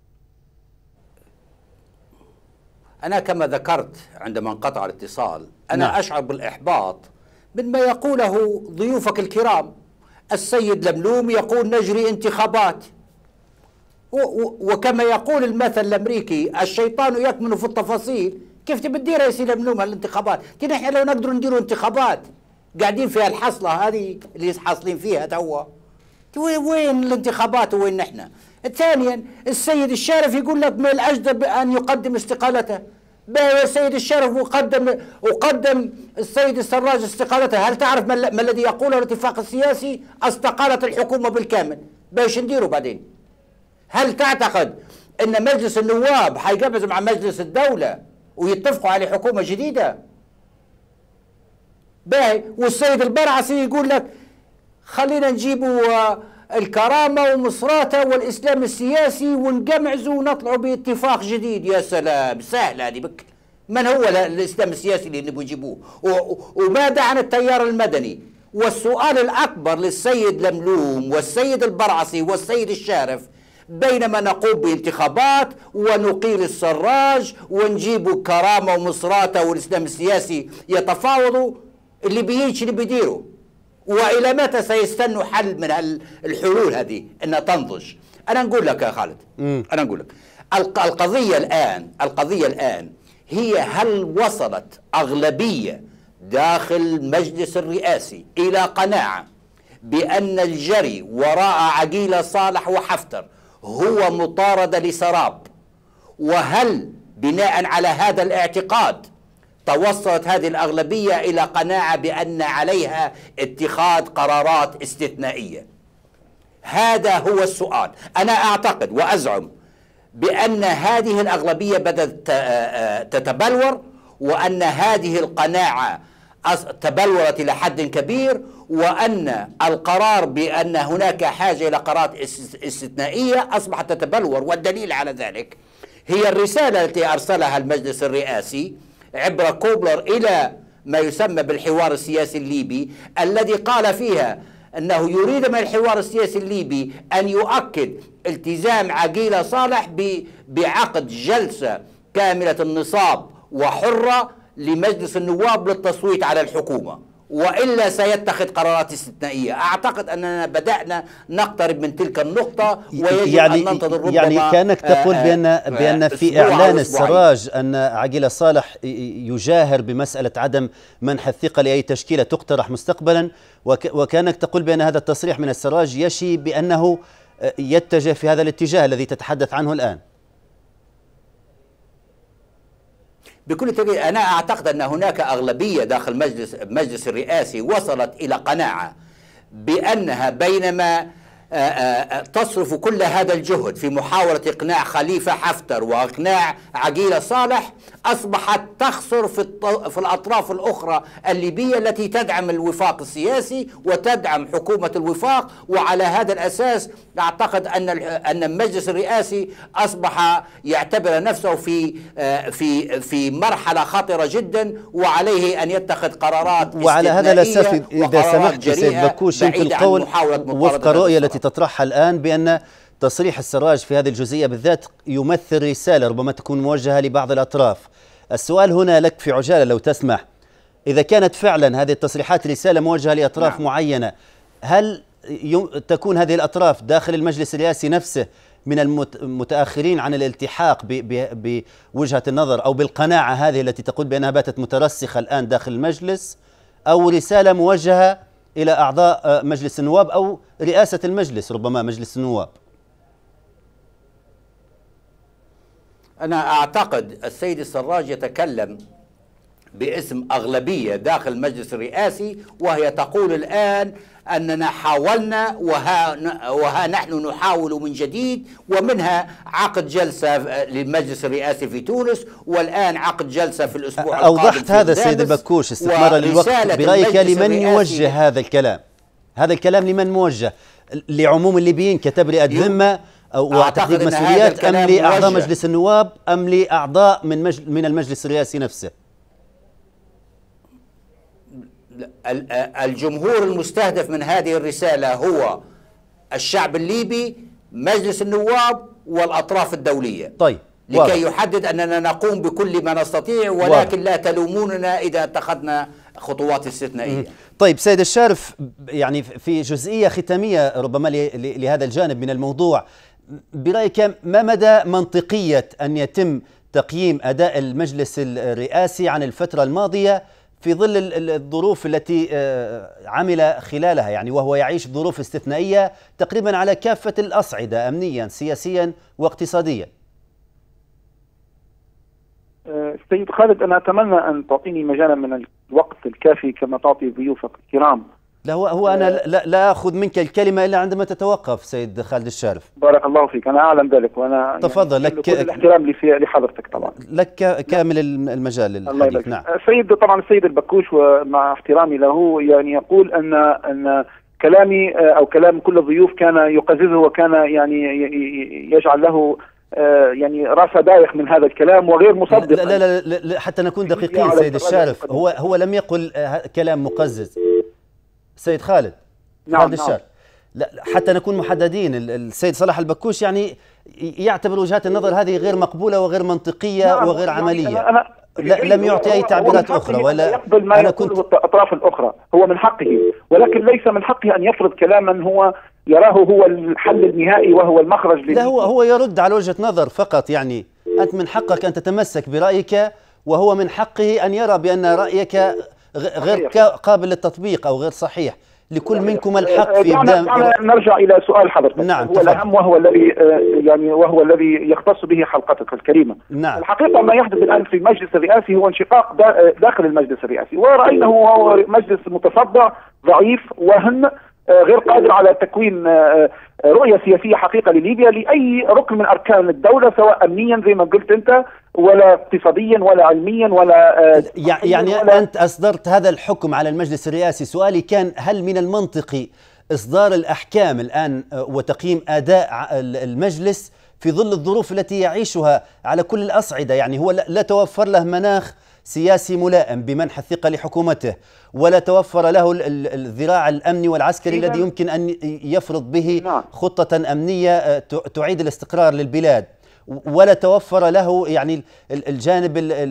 D: أنا كما ذكرت عندما انقطع الاتصال أنا أشعر بالإحباط مما يقوله ضيوفك الكرام. السيد لملوم يقول نجري انتخابات، وكما يقول المثل الأمريكي الشيطان يكمن في التفاصيل. كيف تبي تدير يا سيدي لملوم الانتخابات؟ نحن لو نقدر نديروا انتخابات قاعدين فيها الحصلة هذه اللي حاصلين فيها توا، وين الانتخابات وين نحن؟ ثانيا السيد الشارف يقول لك من الأجدر أن يقدم استقالته. السيد الشارف وقدم السيد السراج استقالته. هل تعرف ما الذي يقوله الاتفاق السياسي؟ استقالت الحكومة بالكامل. باش نديروا بعدين؟ هل تعتقد أن مجلس النواب حيقبض مع مجلس الدولة ويتفقوا على حكومة جديدة؟ باهي. والسيد البرعسي يقول لك خلينا نجيبوا الكرامة ومصراتة والإسلام السياسي ونقمعزوا ونطلعوا باتفاق جديد. يا سلام، سهلة هذه بك. من هو الإسلام السياسي اللي نبغوا يجيبوه؟ وماذا عن التيار المدني؟ والسؤال الأكبر للسيد لملوم والسيد البرعصي والسيد الشارف، بينما نقوم بانتخابات ونقيل السراج ونجيبوا كرامة ومصراتة والإسلام السياسي يتفاوضوا، اللي بيجي اللي بيديروا، وإلى متى سيستنوا حل من الحلول هذه أنها تنضج؟ أنا نقول لك يا خالد، أنا نقول لك القضية الآن هي هل وصلت أغلبية داخل المجلس الرئاسي إلى قناعة بأن الجري وراء عقيلة صالح وحفتر هو مطاردة لسراب؟ وهل بناء على هذا الاعتقاد توصلت هذه الأغلبية إلى قناعة بأن عليها اتخاذ قرارات استثنائية؟ هذا هو السؤال. أنا أعتقد وأزعم بأن هذه الأغلبية بدأت تتبلور، وأن هذه القناعة تبلورت إلى حد كبير، وأن القرار بأن هناك حاجة إلى قرارات استثنائية أصبحت تتبلور. والدليل على ذلك هي الرسالة التي أرسلها المجلس الرئاسي عبر كوبلر إلى ما يسمى بالحوار السياسي الليبي، الذي قال فيها أنه يريد من الحوار السياسي الليبي أن يؤكد التزام عقيلة صالح بعقد جلسة كاملة النصاب وحرة لمجلس النواب للتصويت على الحكومة، وإلا سيتخذ قرارات استثنائية. أعتقد أننا بدأنا نقترب من تلك النقطة، ويجب أن ننتظر ربما
A: يعني كانك تقول بأن في إعلان السراج أن عقيلة صالح يجاهر بمسألة عدم منح الثقة لأي تشكيلة تقترح مستقبلا، وكانك تقول بأن هذا التصريح من السراج يشي بأنه يتجه في هذا الاتجاه الذي تتحدث عنه الآن.
D: بكل تأكيد أنا أعتقد أن هناك أغلبية داخل المجلس الرئاسي وصلت إلى قناعة بأنها بينما تصرف كل هذا الجهد في محاولة إقناع خليفة حفتر وإقناع عقيلة صالح، أصبحت تخسر في الأطراف الأخرى الليبية التي تدعم الوفاق السياسي وتدعم حكومة الوفاق. وعلى هذا الأساس أعتقد أن المجلس الرئاسي أصبح يعتبر نفسه في مرحلة خطرة جدا، وعليه أن يتخذ قرارات استثنائية.
A: وعلى هذا الأساس إذا سمحت سيد بكوش، يمكن القول وفق الرؤية التي تطرحها الآن بأن تصريح السراج في هذه الجزئية بالذات يمثل رسالة ربما تكون موجهة لبعض الأطراف. السؤال هنا لك في عجالة لو تسمح، إذا كانت فعلا هذه التصريحات رسالة موجهة لأطراف معينة، هل تكون هذه الأطراف داخل المجلس الرئاسي نفسه من المتأخرين عن الالتحاق بوجهة النظر أو بالقناعة هذه التي تقول بأنها باتت مترسخة الآن داخل المجلس، أو رسالة موجهة إلى أعضاء مجلس النواب أو رئاسة المجلس ربما مجلس النواب؟
D: أنا أعتقد السيد السراج يتكلم باسم أغلبية داخل المجلس الرئاسي، وهي تقول الآن أننا حاولنا وها نحن نحاول من جديد، ومنها عقد جلسة للمجلس الرئاسي في تونس، والآن عقد جلسة في الأسبوع القادم.
A: أوضحت هذا سيد البكوش استثمارا للوقت، برأيك لمن يوجه هذا الكلام؟ هذا الكلام لمن موجه؟ لعموم الليبيين كتبرئة ذمة وتحديد مسؤوليات، أم لأعضاء مجلس النواب، أم لأعضاء من المجلس الرئاسي نفسه؟
D: الجمهور المستهدف من هذه الرسالة هو الشعب الليبي، مجلس النواب والأطراف الدولية.
A: طيب،
D: لكي يحدد أننا نقوم بكل ما نستطيع، ولكن لا تلوموننا إذا اتخذنا خطوات استثنائية.
A: طيب سيد الشارف، يعني في جزئية ختامية ربما لهذا الجانب من الموضوع، برأيك ما مدى منطقية أن يتم تقييم أداء المجلس الرئاسي عن الفترة الماضية في ظل الظروف التي عمل خلالها، يعني وهو يعيش ظروف استثنائية تقريبا على كافة الأصعدة، أمنيا سياسيا واقتصاديا؟
F: سيد خالد، أنا أتمنى أن تعطيني مجالا من الوقت الكافي كما تعطي ضيوفك الكرام.
A: لا هو أنا لا أخذ منك الكلمة إلا عندما تتوقف سيد خالد الشارف.
F: بارك الله فيك، أنا أعلم ذلك، وأنا
A: تفضل.
F: يعني لك الاحترام لحضرتك طبعا.
A: لك كامل المجال للحديث. نعم.
F: طبعا السيد البكوش ومع احترامي له يعني يقول أن كلامي أو كلام كل الضيوف كان يقززه وكان يعني يجعل له يعني رأس دايخ من هذا الكلام وغير مصدق.
A: لا لا لا, لا حتى نكون دقيقين سيد الشارف، هو لم يقل كلام مقزز سيد خالد. خالد الشارف. لا حتى نكون محددين، السيد صلاح البكوش يعني يعتبر وجهات النظر هذه غير مقبولة وغير منطقية وغير عملية. لم يعطي أي تعبيرات أخرى ولا
F: يقبل ما يقوله الأطراف الأخرى، هو من حقه، ولكن ليس من حقه أن يفرض كلاما هو يراه هو الحل النهائي وهو المخرج.
A: لا هو يرد على وجهة نظر فقط، يعني أنت من حقك أن تتمسك برأيك وهو من حقه أن يرى بأن رأيك غير قابل للتطبيق أو غير صحيح. لكل منكم الحق في
F: نرجع إلى سؤال حضرتك.
A: نعم
F: هو الأهم وهو الذي يختص به حلقتك الكريمة.
A: نعم.
F: الحقيقة ما يحدث الآن في المجلس الرئاسي هو انشقاق داخل المجلس الرئاسي، ورأينا هو مجلس متصدع ضعيف وهن غير قادر على تكوين رؤية سياسية حقيقة لليبيا لأي ركن من أركان الدولة، سواء أمنيا زي ما قلت أنت ولا اقتصاديا ولا علميا ولا
A: يعني ولا أنت أصدرت هذا الحكم على المجلس الرئاسي. سؤالي كان هل من المنطقي إصدار الأحكام الآن وتقييم أداء المجلس في ظل الظروف التي يعيشها على كل الأصعدة؟ يعني هو لا توفر له مناخ سياسي ملائم بمنح الثقة لحكومته، ولا توفر له الذراع الأمني والعسكري الذي يمكن أن يفرض به خطة أمنية تعيد الاستقرار للبلاد، ولا توفر له يعني الجانب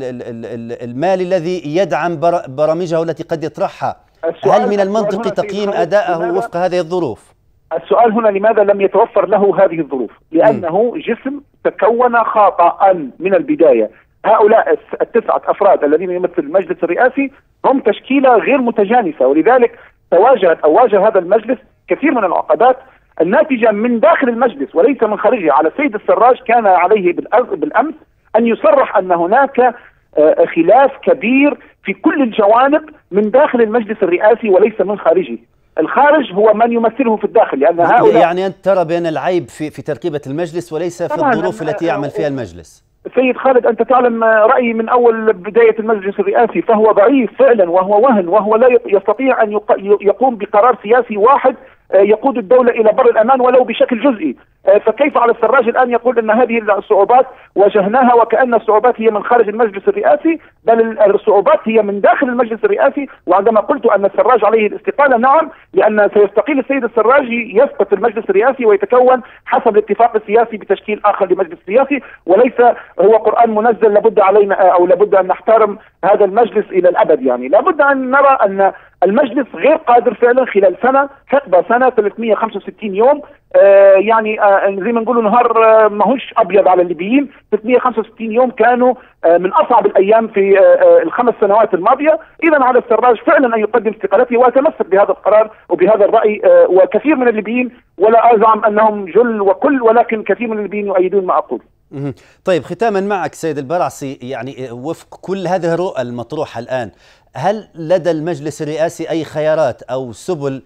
A: المالي الذي يدعم برامجه التي قد يطرحها. هل من المنطقي تقييم أدائه وفق هذه الظروف؟
F: السؤال هنا لماذا لم يتوفر له هذه الظروف؟ لأنه جسم تكون خاطئا من البداية. هؤلاء التسعة أفراد الذين يمثل المجلس الرئاسي هم تشكيلة غير متجانسة، ولذلك واجه هذا المجلس كثير من العقبات الناتجة من داخل المجلس وليس من خارجه. على السيد السراج كان عليه بالأمس أن يصرح أن هناك خلاف كبير في كل الجوانب من داخل المجلس الرئاسي وليس من خارجه. الخارج هو من يمثله في الداخل، لأن هؤلاء
A: يعني أنت ترى بأن العيب في تركيبة المجلس وليس في الظروف التي يعمل فيها المجلس.
F: سيد خالد، أنت تعلم رأيي من أول بداية المجلس الرئاسي، فهو ضعيف فعلا وهو وهن، وهو لا يستطيع أن يقوم بقرار سياسي واحد يقود الدولة إلى بر الأمان ولو بشكل جزئي. فكيف على السراج الآن يقول أن هذه الصعوبات واجهناها وكأن الصعوبات هي من خارج المجلس الرئاسي؟ بل الصعوبات هي من داخل المجلس الرئاسي. وعندما قلت أن السراج عليه الاستقالة، نعم، لأن سيستقيل السيد السراج يسقط المجلس الرئاسي ويتكون حسب الاتفاق السياسي بتشكيل آخر لمجلس سياسي، وليس هو قرآن منزل لابد علينا أو لابد أن نحترم هذا المجلس إلى الأبد. يعني لابد أن نرى أن المجلس غير قادر فعلا خلال حقبة سنة 365 يوم، يعني زي ما نقولوا نهار ماهوش أبيض على الليبيين. 365 يوم كانوا من أصعب الأيام في ال5 سنوات الماضية. إذا على السراج فعلا أن يقدم استقالته ويتمسك بهذا القرار وبهذا الرأي، وكثير من الليبيين، ولا أزعم أنهم جل وكل، ولكن كثير من الليبيين يؤيدون ما أقول.
A: طيب ختاما معك سيد البرعسي، يعني وفق كل هذه الرؤى المطروحة الآن، هل لدى المجلس الرئاسي أي خيارات أو سبل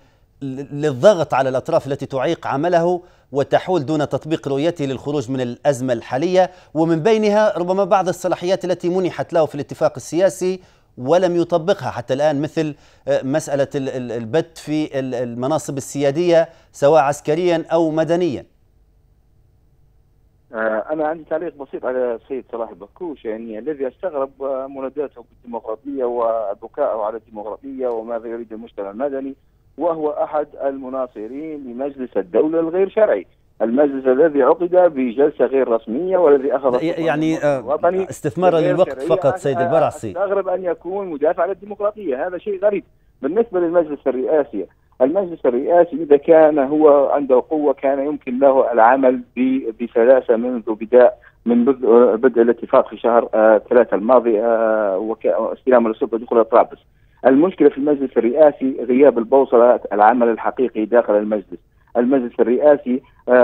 A: للضغط على الأطراف التي تعيق عمله وتحول دون تطبيق رؤيته للخروج من الأزمة الحالية، ومن بينها ربما بعض الصلاحيات التي منحت له في الاتفاق السياسي ولم يطبقها حتى الآن، مثل مسألة البت في المناصب السيادية سواء عسكريا أو مدنيا؟
G: أنا عندي تعليق بسيط على السيد صلاح البكوش. يعني الذي استغرب مناداته بالديمقراطية وبكاءه على الديمقراطية وماذا يريد المجتمع المدني، وهو أحد المناصرين لمجلس الدولة الغير شرعي، المجلس الذي عقد بجلسة غير رسمية والذي أخذ
A: يعني استثمارا للوقت فقط. سيد البرعسي،
G: استغرب أن يكون مدافع على الديمقراطية، هذا شيء غريب. بالنسبة للمجلس الرئاسي، المجلس الرئاسي إذا كان هو عنده قوة كان يمكن له العمل بسلاسة من بدء الاتفاق في شهر 3 الماضي واستلام السلطة دخول طرابلس. المشكلة في المجلس الرئاسي غياب البوصلة، العمل الحقيقي داخل المجلس. المجلس الرئاسي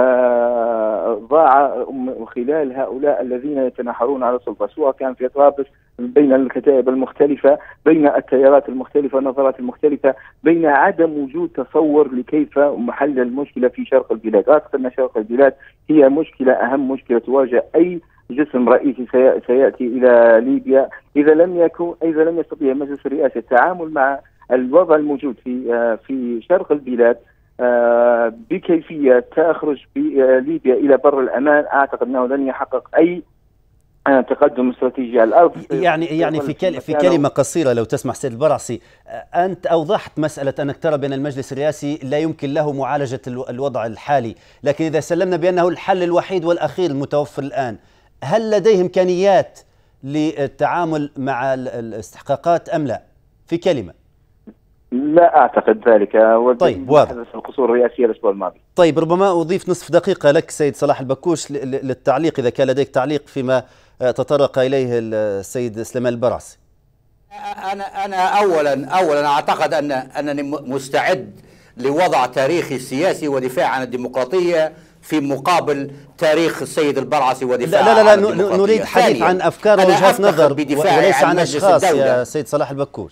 G: ضاع خلال هؤلاء الذين يتناحرون على السلطة، سواء كان في طرابلس بين الكتائب المختلفة، بين التيارات المختلفة، النظرات المختلفة، بين عدم وجود تصور لكيف محل المشكلة في شرق البلاد. أعتقد أن شرق البلاد هي مشكلة، أهم مشكلة تواجه أي جسم رئيسي سيأتي إلى ليبيا إذا لم يستطيع المجلس الرئاسي التعامل مع الوضع الموجود في شرق البلاد بكيفية تخرج ليبيا إلى بر الأمان، أعتقد أنه لن يحقق أي تقدم استراتيجي على الأرض.
A: يعني في كلمة قصيرة لو تسمح سيد البرعسي، أنت أوضحت مسألة أنك ترى بأن المجلس الرئاسي لا يمكن له معالجة الوضع الحالي، لكن إذا سلمنا بأنه الحل الوحيد والأخير المتوفر الآن، هل لديه إمكانيات للتعامل مع الاستحقاقات أم لا؟ في كلمة.
G: لا أعتقد ذلك.
A: طيب واضح.
G: حدث القصور الرئاسية الأسبوع الماضي.
A: طيب ربما أضيف نصف دقيقة لك سيد صلاح البكوش للتعليق إذا كان لديك تعليق فيما تطرق إليه السيد سليمان البرعسي.
D: أنا أولا أعتقد أنني مستعد لوضع تاريخي سياسي ودفاع عن الديمقراطية في مقابل تاريخ السيد البرعسي ودفاع عن الديمقراطية.
A: نريد حديث عن أفكار ووجهات نظر وليس عن أشخاص يا سيد صلاح البكوش.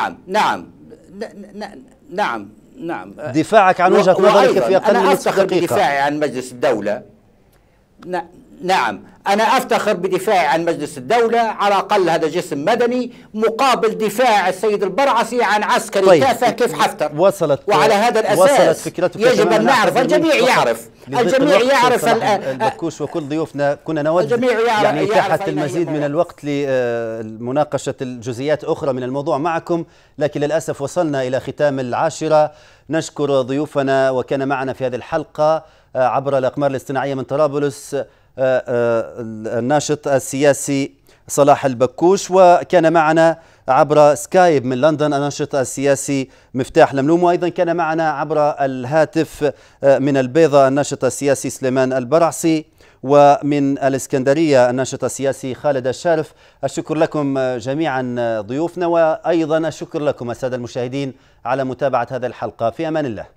D: نعم.
A: دفاعك عن وجهة نظرك في أقل من نصف دقيقة.
D: أنا أفتخر بدفاعي عن مجلس الدولة. نعم أنا أفتخر بدفاعي عن مجلس الدولة، على الأقل هذا جسم مدني، مقابل دفاع السيد البرعسي عن عسكري تافه كيف حفتر.
A: وعلى
D: هذا الأساس يجب أن نعرف، الجميع يعرف
A: البكوش وكل ضيوفنا كنا نود يعني إتاحة المزيد من الوقت لمناقشة الجزئيات أخرى من الموضوع معكم، لكن للأسف وصلنا إلى ختام العاشرة. نشكر ضيوفنا، وكان معنا في هذه الحلقة عبر الأقمار الاصطناعية من طرابلس الناشط السياسي صلاح البكوش، وكان معنا عبر سكايب من لندن الناشط السياسي مفتاح لملوم، وأيضا كان معنا عبر الهاتف من البيضة الناشط السياسي سليمان البرعسي، ومن الإسكندرية الناشط السياسي خالد الشارف. الشكر لكم جميعا ضيوفنا، وأيضا الشكر لكم السادة المشاهدين على متابعة هذه الحلقة. في أمان الله.